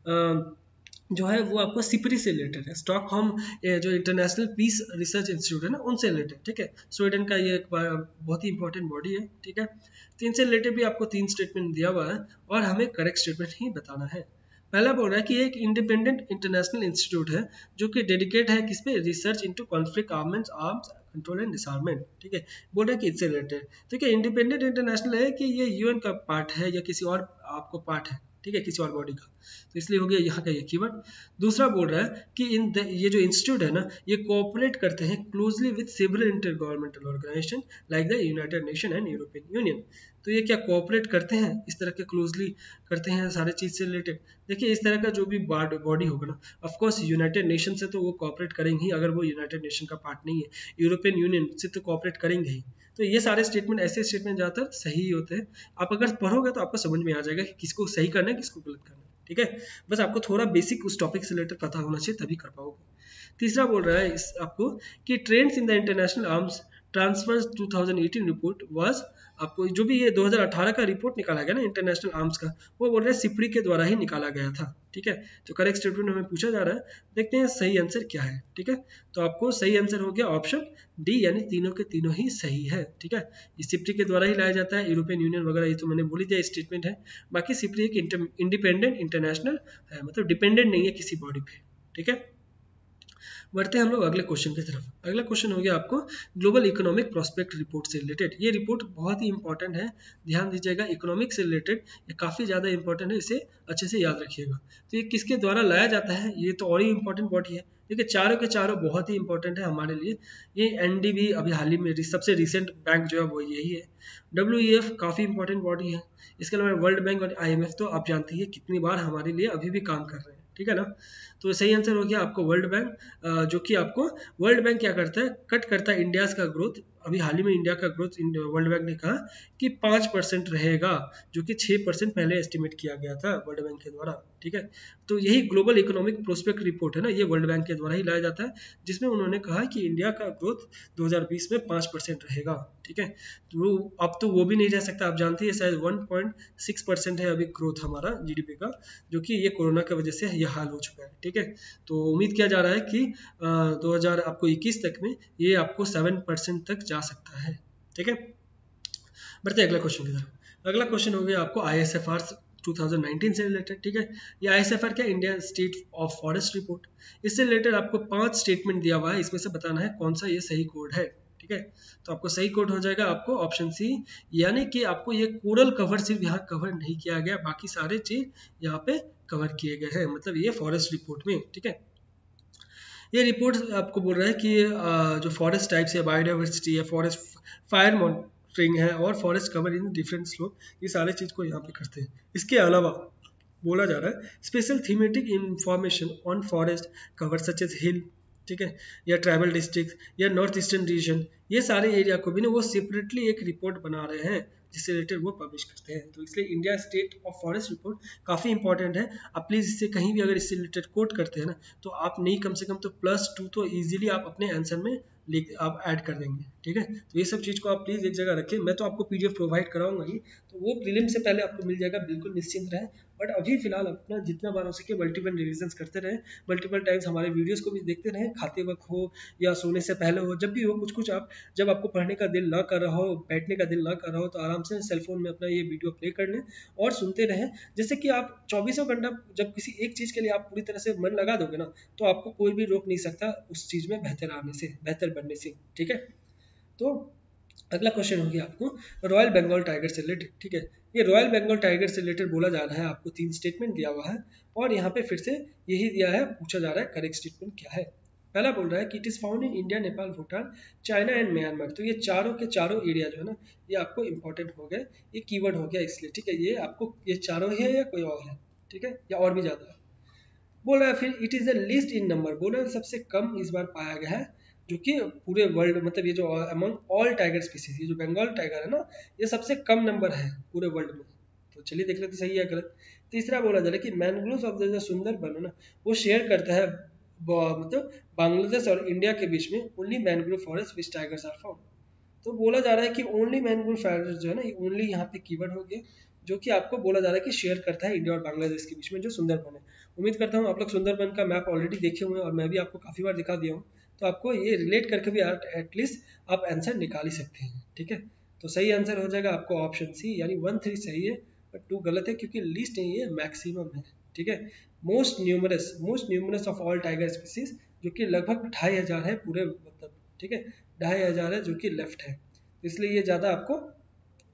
आ, जो है वो आपको सिपरी से रिलेटेड है, स्टॉकहोम जो इंटरनेशनल पीस रिसर्च इंस्टीट्यूट है ना उनसे रिलेटेड, ठीक है। स्वीडन का ये एक बहुत ही इंपॉर्टेंट बॉडी है, ठीक है। तो इनसे रिलेटेड भी आपको तीन स्टेटमेंट दिया हुआ है और हमें करेक्ट स्टेटमेंट ही बताना है। पहला बोल रहा है कि एक इंडिपेंडेंट इंटरनेशनल इंस्टीट्यूट है जो कि डेडिकेट है किस पे, research into conflict armaments arms control and disarmament, ठीक है। बोल रहा है कि इससे रिलेटेड, ठीक है। इंडिपेंडेंट इंटरनेशनल है कि ये यूएन का पार्ट है या किसी और आपको पार्ट है, ठीक है, किसी और बॉडी का। तो इसलिए हो गया यहाँ का ये कीवर्ड। दूसरा बोल रहा है कि इन ये जो इंस्टीट्यूट है ना, ये कोऑपरेट करते हैं closely with several intergovernmental organization like the United Nation and European Union. तो ये क्या कोऑपरेट करते हैं, इस तरह के क्लोजली करते हैं सारे चीज़ से रिलेटेड। देखिए इस तरह का जो भी बॉडी होगा ना, ऑफ कोर्स यूनाइटेड नेशन से तो वो कोऑपरेट करेंगे ही, अगर वो यूनाइटेड नेशन का पार्ट नहीं है। यूरोपियन यूनियन से तो कोऑपरेट करेंगे ही। तो ये सारे स्टेटमेंट, ऐसे स्टेटमेंट ज़्यादातर सही होते हैं। आप अगर पढ़ोगे तो आपको समझ में आ जाएगा कि किसको सही करना है, किसको गलत करना है। ठीक है, बस आपको थोड़ा बेसिक उस टॉपिक से रिलेटेड पता होना चाहिए, तभी कर पाओगे। तीसरा बोल रहा है इस आपको कि trends in the international arms transfers two thousand eighteen report was, आपको जो भी ये दो हज़ार अठारह का रिपोर्ट निकाला गया ना इंटरनेशनल आर्म्स का, वो बोल रहे हैं सिपड़ी के द्वारा ही निकाला गया था। ठीक है, तो करेक्ट स्टेटमेंट हमें पूछा जा रहा है, देखते हैं सही आंसर क्या है। ठीक है, तो आपको सही आंसर हो गया ऑप्शन डी, यानी तीनों के तीनों ही सही है। ठीक है, ये सिपड़ी के द्वारा ही लाया जाता है, यूरोपियन यूनियन वगैरह ये तो मैंने बोल ही दिया स्टेटमेंट है। बाकी सिपड़ी एक इंडिपेंडेंट इंटरनेशनल है, मतलब डिपेंडेंट नहीं है किसी बॉडी पे। ठीक है, बढ़ते हैं हम लोग अगले क्वेश्चन की तरफ। अगला क्वेश्चन हो गया आपको ग्लोबल इकोनॉमिक प्रोस्पेक्ट रिपोर्ट से रिलेटेड। ये रिपोर्ट बहुत ही इंपॉर्टेंट है, ध्यान दीजिएगा, इकोनॉमिक से रिलेटेड ये काफ़ी ज़्यादा इंपॉर्टेंट है, इसे अच्छे से याद रखिएगा। तो ये किसके द्वारा लाया जाता है, ये तो और ही इंपॉर्टेंट बॉडी है। देखिए चारों के चारों बहुत ही इंपॉर्टेंट है हमारे लिए। ये एनडीबी अभी हाल ही में सबसे रिसेंट बैंक जो है वो यही है। डब्ल्यूईएफ काफ़ी इंपॉर्टेंट बॉडी है। इसके अलावा वर्ल्ड बैंक और आईएमएफ तो आप जानते हैं कितनी बार हमारे लिए अभी भी काम कर रहे हैं। ठीक है ना, तो सही आंसर हो गया आपको वर्ल्ड बैंक, जो कि आपको वर्ल्ड बैंक क्या करता है, कट करता है इंडिया का ग्रोथ। अभी हाल ही में इंडिया का ग्रोथ वर्ल्ड बैंक ने कहा कि पाँच परसेंट रहेगा, जो कि छः परसेंट पहले एस्टिमेट किया गया था वर्ल्ड बैंक के द्वारा। ठीक है, तो यही ग्लोबल इकोनॉमिक प्रोस्पेक्ट रिपोर्ट है ना, ये वर्ल्ड बैंक के द्वारा ही लाया जाता है, जिसमें उन्होंने कहा कि इंडिया का ग्रोथ दो हज़ार बीस में पाँच परसेंट रहेगा। ठीक है, तो अब तो वो भी नहीं रह सकता, आप जानते हैं शायद वन पॉइंट सिक्स परसेंट है अभी ग्रोथ हमारा जीडीपी का, जो कि ये कोरोना की वजह से यह हाल हो चुका है। ठीक है, तो उम्मीद किया जा रहा है कि दो हज़ार आपको इक्कीस तक में ये आपको सेवन परसेंट तक जा सकता है। ठीक है, बढ़ते हैं अगला क्वेश्चन की तरफ। अगला क्वेश्चन हो गया आपको आईएसएफआर दो हज़ार उन्नीस से रिलेटेड। ठीक है, ये आईएसएफआर क्या, Indian state of forest report. इससे रिलेटेड आपको पांच स्टेटमेंट दिया हुआ है, इसमें से बताना है कौन सा ये सही कोड है। ठीक है, तो आपको सही कोड हो जाएगा आपको ऑप्शन सी, यानी कि आपको ये कोरल कवर सिर्फ यहाँ कवर नहीं किया गया, बाकी सारे चीज यहाँ पे कवर किए गए हैं, मतलब ये फॉरेस्ट रिपोर्ट में। ठीक है, ये रिपोर्ट आपको बोल रहा है कि जो फॉरेस्ट टाइप्स है, बायोडाइवर्सिटी है, फॉरेस्ट फायर मॉनिटरिंग है और forest cover in different slope, ये सारे चीज़ को यहाँ पे करते हैं। इसके अलावा बोला जा रहा है special thematic information on forest cover such as hill, ठीक है, या ट्राइबल डिस्ट्रिक्ट या नॉर्थ ईस्टर्न रीजन, ये सारे एरिया को भी ना वो सेपरेटली एक रिपोर्ट बना रहे हैं जिससे रिलेटेड वो पब्लिश करते हैं। तो इसलिए India state of forest report काफ़ी इंपॉर्टेंट है। आप प्लीज़ इससे कहीं भी अगर इससे रिलेटेड कोट करते हैं ना, तो आप नहीं कम से कम तो प्लस टू तो इजीली आप अपने आंसर में लिख आप ऐड कर देंगे। ठीक है, तो ये सब चीज़ को आप प्लीज़ एक जगह रखें। मैं तो आपको पीडीएफ प्रोवाइड कराऊंगा ही, तो वो प्रीलिम से पहले आपको मिल जाएगा, बिल्कुल निश्चिंत रहें। बट अभी फिलहाल अपना जितना बार हो सके मल्टीपल रिविजन्स करते रहें, मल्टीपल टाइम्स हमारे वीडियोस को भी देखते रहें, खाते वक्त हो या सोने से पहले हो, जब भी हो कुछ कुछ आप, जब आपको पढ़ने का दिल ना कर रहा हो, बैठने का दिल ना कर रहा हो, तो आराम से सेलफोन में अपना ये वीडियो प्ले कर लें और सुनते रहें। जैसे कि आप चौबीसों घंटा जब किसी एक चीज़ के लिए आप पूरी तरह से मन लगा दोगे ना, तो आपको कोई भी रोक नहीं सकता उस चीज़ में बेहतर आने से, बेहतर बनने से। ठीक है, तो अगला क्वेश्चन हो गया आपको रॉयल बंगाल टाइगर से रिलेटेड। ठीक है, ये रॉयल बंगाल टाइगर से रिलेटेड बोला जा रहा है, आपको तीन स्टेटमेंट दिया हुआ है और यहाँ पे फिर से यही दिया है, पूछा जा रहा है करेक्ट स्टेटमेंट क्या है। पहला बोल रहा है कि it is found in India, Nepal, Bhutan, China and Myanmar. तो ये चारों के चारों एरिया जो है ना, ये आपको इंपॉर्टेंट हो गए, ये कीवर्ड हो गया इसलिए। ठीक है, ये आपको ये चारों ही है या कोई और है, ठीक है, या और भी ज़्यादा है। बोल रहा है फिर it is the least in number, बोल रहा है सबसे कम इस बार पाया गया है, जो कि पूरे वर्ल्ड, मतलब ये जो अमंग ऑल टाइगर स्पीसीज, ये जो बंगाल टाइगर है ना, ये सबसे कम नंबर है पूरे वर्ल्ड में। तो चलिए देख लेते सही है गलत। तीसरा बोला जा रहा है कि मैंग्रोव्स ऑफ द सुंदरबन है ना, वो शेयर करता है मतलब बांग्लादेश और इंडिया के बीच में only mangrove forest which tigers are found. तो बोला जा रहा है कि ओनली मैंग्रोव फॉरेस्ट जो है ना, ये ओनली यहाँ पे कीवर्ड हो गया, जो कि आपको बोला जा रहा है कि शेयर करता है इंडिया और बांग्लादेश के बीच में जो सुंदरबन है। उम्मीद करता हूँ आप लोग सुंदरबन का मैप ऑलरेडी देखे हुए हैं और मैं भी आपको काफ़ी बार दिखा दिया हूँ, तो आपको ये रिलेट करके भी एटलीस्ट आप आंसर निकाल ही सकते हैं। ठीक है, तो सही आंसर हो जाएगा आपको ऑप्शन सी, यानी वन थ्री सही है बट टू गलत है, क्योंकि लिस्ट नहीं है, मैक्सिमम है। ठीक है, most numerous most numerous of all tiger species, जो कि लगभग ढाई हजार है पूरे, मतलब ठीक है ढाई हजार है जो कि लेफ्ट है, इसलिए ये ज़्यादा आपको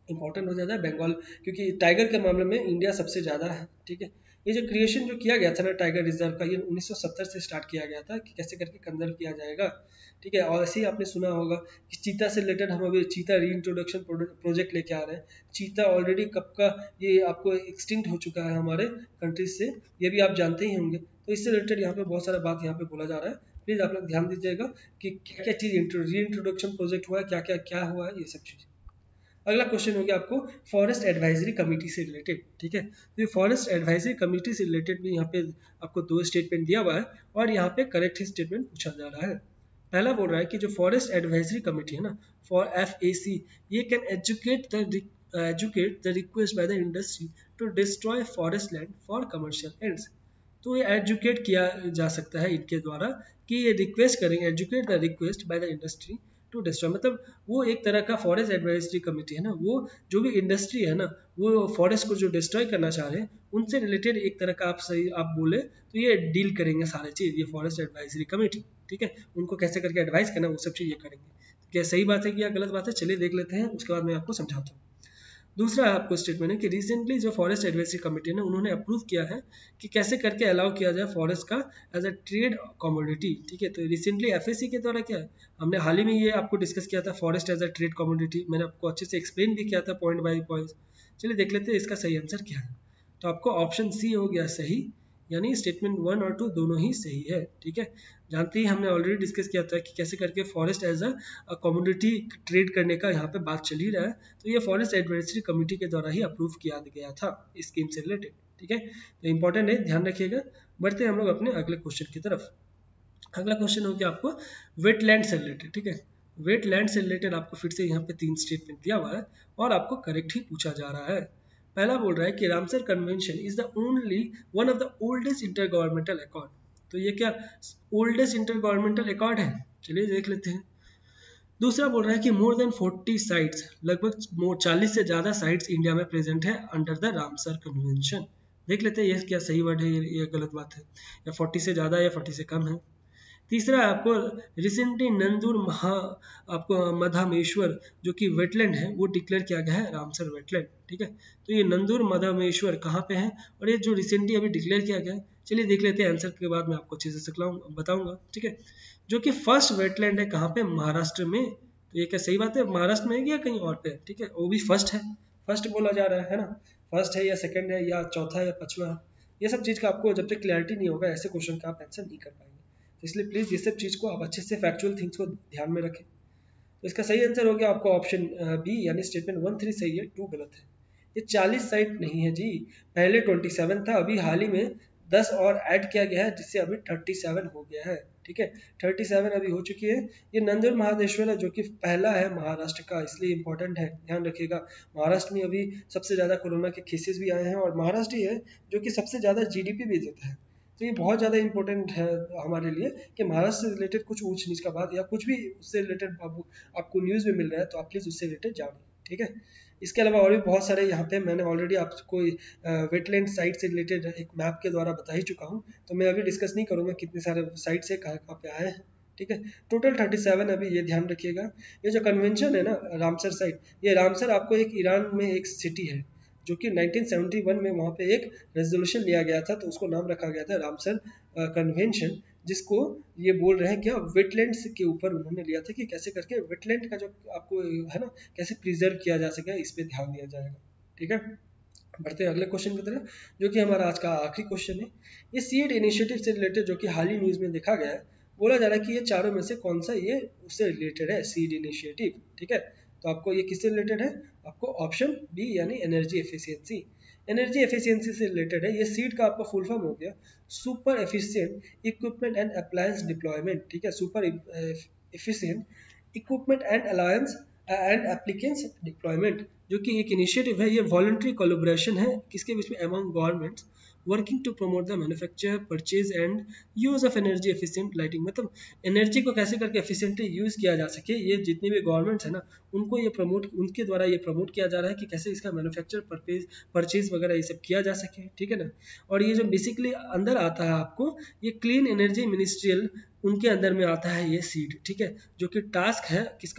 इंपॉर्टेंट हो जाता है बंगाल, क्योंकि टाइगर के मामले में इंडिया सबसे ज़्यादा है। ठीक है, ये जो क्रिएशन जो किया गया था ना टाइगर रिजर्व का, ये उन्नीस सौ सत्तर से स्टार्ट किया गया था कि कैसे करके कंजर्व किया जाएगा। ठीक है, और ऐसे ही आपने सुना होगा कि चीता से रिलेटेड हम अभी चीता री इंट्रोडक्शन प्रोजेक्ट लेके आ रहे हैं। चीता ऑलरेडी कब का ये आपको एक्सटिंक्ट हो चुका है हमारे कंट्रीज से, ये भी आप जानते ही होंगे। तो इससे रिलेटेड यहाँ पे बहुत सारा बात यहाँ पे बोला जा रहा है। प्लीज़ आप लोग ध्यान दीजिएगा कि क्या क्या चीज़ री इंट्रोडक्शन प्रोजेक्ट हुआ है, क्या क्या क्या हुआ है, ये सब चीज़। अगला क्वेश्चन हो गया आपको फॉरेस्ट एडवाइजरी कमेटी से रिलेटेड। ठीक है, तो ये फॉरेस्ट एडवाइजरी कमेटी से रिलेटेड भी यहाँ पे आपको दो स्टेटमेंट दिया हुआ है और यहाँ पे करेक्ट ही स्टेटमेंट पूछा जा रहा है। पहला बोल रहा है कि जो फॉरेस्ट एडवाइजरी कमेटी है ना, फॉर एफ ए सी, ये can educate the educate the request by the industry to destroy forest land for commercial ends. तो ये एजुकेट किया जा सकता है इनके द्वारा कि ये रिक्वेस्ट करेंगे, educate the request by the industry to destroy, मतलब वो एक तरह का फॉरेस्ट एडवाइजरी कमेटी है ना, वो जो भी इंडस्ट्री है ना, वो फॉरेस्ट को जो डिस्ट्रॉय करना चाह रहे हैं उनसे रिलेटेड एक तरह का आप सही आप बोले तो ये डील करेंगे सारे चीज़, ये फॉरेस्ट एडवाइजरी कमेटी। ठीक है, उनको कैसे करके एडवाइस करना वो सब चीज़ ये करेंगे। क्या सही बात है कि या गलत बात है, चलिए देख लेते हैं, उसके बाद मैं आपको समझाता हूँ। दूसरा आपको स्टेटमेंट है कि रिसेंटली जो फॉरेस्ट एडवाइजरी कमेटी ने उन्होंने अप्रूव किया है कि कैसे करके अलाउ किया जाए फॉरेस्ट का एज अ ट्रेड कमोडिटी। ठीक है, तो रिसेंटली एफएसी के द्वारा क्या है, हमने हाल ही में ये आपको डिस्कस किया था forest as a trade commodity, मैंने आपको अच्छे से एक्सप्लेन भी किया था पॉइंट बाय पॉइंट। चलिए देख लेते हैं इसका सही आंसर क्या है। तो आपको ऑप्शन सी हो गया सही, यानी स्टेटमेंट वन और टू दोनों ही सही है। ठीक है, जानते ही हमने ऑलरेडी डिस्कस किया था कि कैसे करके forest as a commodity trade करने का यहाँ पे बात चल ही रहा है, तो ये फॉरेस्ट एडवाइजरी कमेटी के द्वारा ही अप्रूव किया गया था इस स्कीम से रिलेटेड। ठीक है, तो इंपॉर्टेंट है, ध्यान रखिएगा। बढ़ते हैं हम लोग अपने अगले क्वेश्चन की तरफ। अगला क्वेश्चन हो गया आपको वेटलैंड से रिलेटेड। ठीक है, वेटलैंड से रिलेटेड आपको फिर से यहाँ पे तीन स्टेटमेंट दिया हुआ है और आपको करेक्ट ही पूछा जा रहा है। पहला बोल रहा है कि Ramsar convention is the only one of the oldest intergovernmental accord. तो ये क्या ओल्डेस्ट इंटर गवर्नमेंटल अकॉर्ड है, चलिए देख लेते हैं। दूसरा बोल रहा है कि मोर देन फोर्टी साइट्स, लगभग चालीस से ज़्यादा साइट्स इंडिया में प्रेजेंट है अंडर द रामसर कन्वेंशन। देख लेते हैं ये क्या सही वर्ड है, ये गलत बात है, या फोर्टी से ज़्यादा या फोर्टी से कम है। तीसरा आपको रिसेंटली नंदूर महा आपको मधामेश्वर जो कि वेटलैंड है वो डिक्लेयर किया गया है रामसर वेटलैंड। ठीक है, तो ये नंदूर मधामेश्वर कहाँ पे है और ये जो रिसेंटली अभी डिक्लेयर किया गया है, चलिए देख लेते हैं आंसर के बाद मैं आपको अच्छे से सिखलाऊंगा बताऊंगा। ठीक है, जो कि फर्स्ट वेटलैंड है कहाँ पे, महाराष्ट्र में। तो ये क्या सही बात है, महाराष्ट्र में है या कहीं और पे है। ठीक है, वो भी फर्स्ट है, फर्स्ट बोला जा रहा है ना, फर्स्ट है या सेकंड है या चौथा या पांचवा है, ये सब चीज़ का आपको जब तक क्लैरिटी नहीं होगा ऐसे क्वेश्चन का आप आंसर नहीं कर पाएंगे। तो इसलिए प्लीज़ ये सब चीज़ को आप अच्छे से फैक्चुअल थिंग्स को ध्यान में रखें। तो इसका सही आंसर हो गया आपको ऑप्शन बी, यानी स्टेटमेंट वन थ्री सही है, टू गलत है। ये चालीस साइट नहीं है जी, पहले ट्वेंटी सेवन था, अभी हाल ही में दस और ऐड किया गया है जिससे अभी थर्टी सेवन हो गया है। ठीक है, थर्टी सेवन अभी हो चुकी है। ये नंदूर महादेश्वर है जो कि पहला है महाराष्ट्र का, इसलिए इंपॉर्टेंट है, ध्यान रखिएगा। महाराष्ट्र में अभी सबसे ज़्यादा कोरोना के केसेस भी आए हैं और महाराष्ट्र ही है जो कि सबसे ज़्यादा जीडीपी भी देता है। तो ये बहुत ज़्यादा इंपॉर्टेंट है हमारे लिए कि महाराष्ट्र से रिलेटेड कुछ ऊंच नीच का बात या कुछ भी उससे रिलेटेड आपको न्यूज़ में मिल रहा है तो आप प्लीज़ उससे रिलेटेड जानिए। ठीक है, इसके अलावा और भी बहुत सारे यहाँ पे मैंने ऑलरेडी आपको वेटलैंड साइट से रिलेटेड एक मैप के द्वारा बता ही चुका हूँ, तो मैं अभी डिस्कस नहीं करूँगा कितने सारे साइट से कहाँ कहाँ पे आए हैं। ठीक है, टोटल थर्टी सेवन अभी, ये ध्यान रखिएगा। ये जो कन्वेंशन है ना रामसर साइट, ये रामसर आपको एक ईरान में एक सिटी है जो कि नाइनटीन सेवेंटी वन में वहाँ पे एक रेजोल्यूशन लिया गया था, तो उसको नाम रखा गया था रामसर कन्वेंशन, जिसको ये बोल रहे हैं क्या वेटलैंड्स के ऊपर उन्होंने लिया था कि कैसे करके वेटलैंड का जो आपको है ना कैसे प्रिजर्व किया जा सके, इस पे ध्यान दिया जाएगा। ठीक है, बढ़ते हैं अगले क्वेश्चन की तरफ जो कि हमारा आज का आखिरी क्वेश्चन है। ये सीड इनिशिएटिव से रिलेटेड जो कि हाल ही न्यूज़ में देखा गया है, बोला जा रहा है कि ये चारों में से कौन सा ये उससे रिलेटेड है, सीड इनिशिएटिव। ठीक है, तो आपको ये किससे रिलेटेड है, आपको ऑप्शन बी यानी एनर्जी एफिशिएंसी, एनर्जी एफिशिएंसी से रिलेटेड है। ये सीड का आपका फुल फॉर्म हो गया super efficient equipment and appliance deployment. ठीक है, super efficient equipment and alliance and applicants deployment, जो कि एक इनिशिएटिव है, ये वॉलंटरी कोलैबोरेशन है किसके बीच में, among governments working to promote the manufacture purchase and use of energy efficient lighting. मतलब एनर्जी को कैसे करके एफिशिएंटली यूज किया जा सके, ये जितनी भी गवर्नमेंट्स है ना उनको ये प्रमोट उनके द्वारा ये प्रमोट किया जा रहा है कि कैसे इसका मैन्युफैक्चर परचेज परचेज वगैरह ये सब किया जा सके। ठीक है ना, और ये जो बेसिकली अंदर आता है आपको ये क्लीन एनर्जी मिनिस्ट्रियल उनके अंदर में आता है ये सीड। ठीक है, जो कि टास्क है किसका,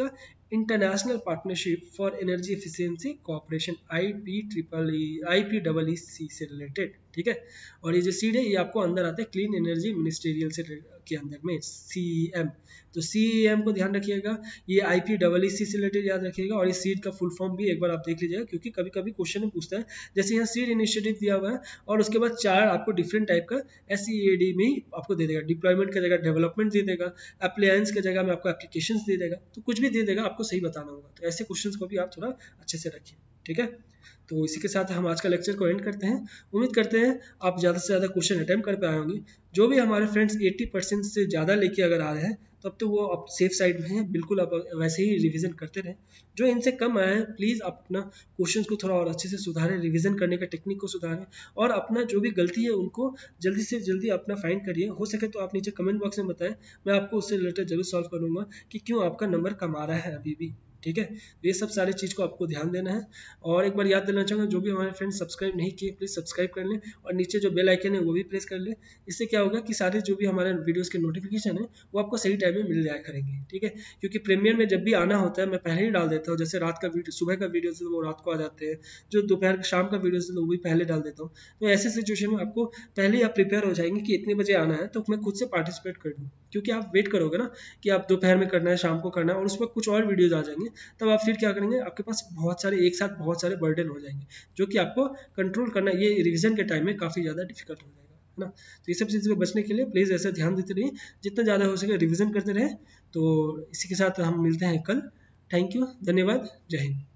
international partnership for energy efficiency cooperation, I P triple E I P double E C से रिलेटेड, ठीक है। और ये जो सीड है ये आपको अंदर आता है क्लीन एनर्जी मिनिस्ट्रियल से के अंदर में, सी ई एम। तो सी ई एम को ध्यान रखिएगा, ये आई पी डबल ई सी से रिलेटेड याद रखिएगा। और इस सीड का फुल फॉर्म भी एक बार आप देख लीजिएगा, क्योंकि कभी कभी क्वेश्चन में पूछता है। जैसे यहाँ सीड इनिशिएटिव दिया हुआ है और उसके बाद चार आपको डिफरेंट टाइप का एस ई ए डी में ही आपको दे देगा। डिप्लॉयमेंट की जगह डेवलपमेंट दे देगा, अप्लायंस की जगह में आपको एप्लीकेशंस दे देगा, तो कुछ भी दे देगा, आपको सही बताना होगा। तो ऐसे क्वेश्चंस को भी आप थोड़ा अच्छे से रखिए, ठीक है। तो इसी के साथ हम आज का लेक्चर को एंड करते हैं। उम्मीद करते हैं आप ज़्यादा से ज़्यादा क्वेश्चन अटेम्प्ट कर पाए होंगे। जो भी हमारे फ्रेंड्स अस्सी परसेंट से ज़्यादा लेके अगर आ रहे हैं तब तो वो आप सेफ साइड में हैं, बिल्कुल आप वैसे ही रिवीजन करते रहें। जो इनसे कम आए हैं प्लीज़ आप अपना क्वेश्चंस को थोड़ा और अच्छे से सुधारें, रिवीजन करने का टेक्निक को सुधारें, और अपना जो भी गलती है उनको जल्दी से जल्दी अपना फाइंड करिए। हो सके तो आप नीचे कमेंट बॉक्स में बताएं, मैं आपको उससे रिलेटेड जरूर सॉल्व करूँगा कि क्यों आपका नंबर कम आ रहा है अभी भी, ठीक है। ये सब सारी चीज़ को आपको ध्यान देना है। और एक बार याद दिलाना चाहूँगा, जो भी हमारे फ्रेंड्स सब्सक्राइब नहीं किए प्लीज़ सब्सक्राइब कर लें, और नीचे जो बेल आइकन है वो भी प्रेस कर लें। इससे क्या होगा कि सारे जो भी हमारे वीडियोस के नोटिफिकेशन है वो आपको सही टाइम में मिल जाया करेंगे, ठीक है। क्योंकि प्रीमियर में जब भी आना होता है मैं पहले ही डाल देता हूँ। जैसे रात का वीडियो, सुबह का वीडियो से वो रात को आ जाते हैं, जो दोपहर शाम का वीडियो से वो भी पहले डाल देता हूँ। तो ऐसे सिचुएशन में आपको पहले ही आप प्रिपेयर हो जाएंगे कि इतने बजे आना है, तो मैं खुद से पार्टिसिपेट कर दूँ। क्योंकि आप वेट करोगे ना कि आप दोपहर में करना है, शाम को करना है, और उस पर कुछ और वीडियोज आ जाएंगे, तब आप फिर क्या करेंगे, आपके पास बहुत सारे एक साथ बहुत सारे बर्डन हो जाएंगे, जो कि आपको कंट्रोल करना ये रिवीजन के टाइम में काफ़ी ज़्यादा डिफिकल्ट हो जाएगा, है ना। तो ये सब चीज़ों को बचने के लिए प्लीज़ ऐसा ध्यान देते रहिए, जितना ज़्यादा हो सके रिवीजन करते रहें। तो इसी के साथ हम मिलते हैं कल। थैंक यू, धन्यवाद, जय हिंद।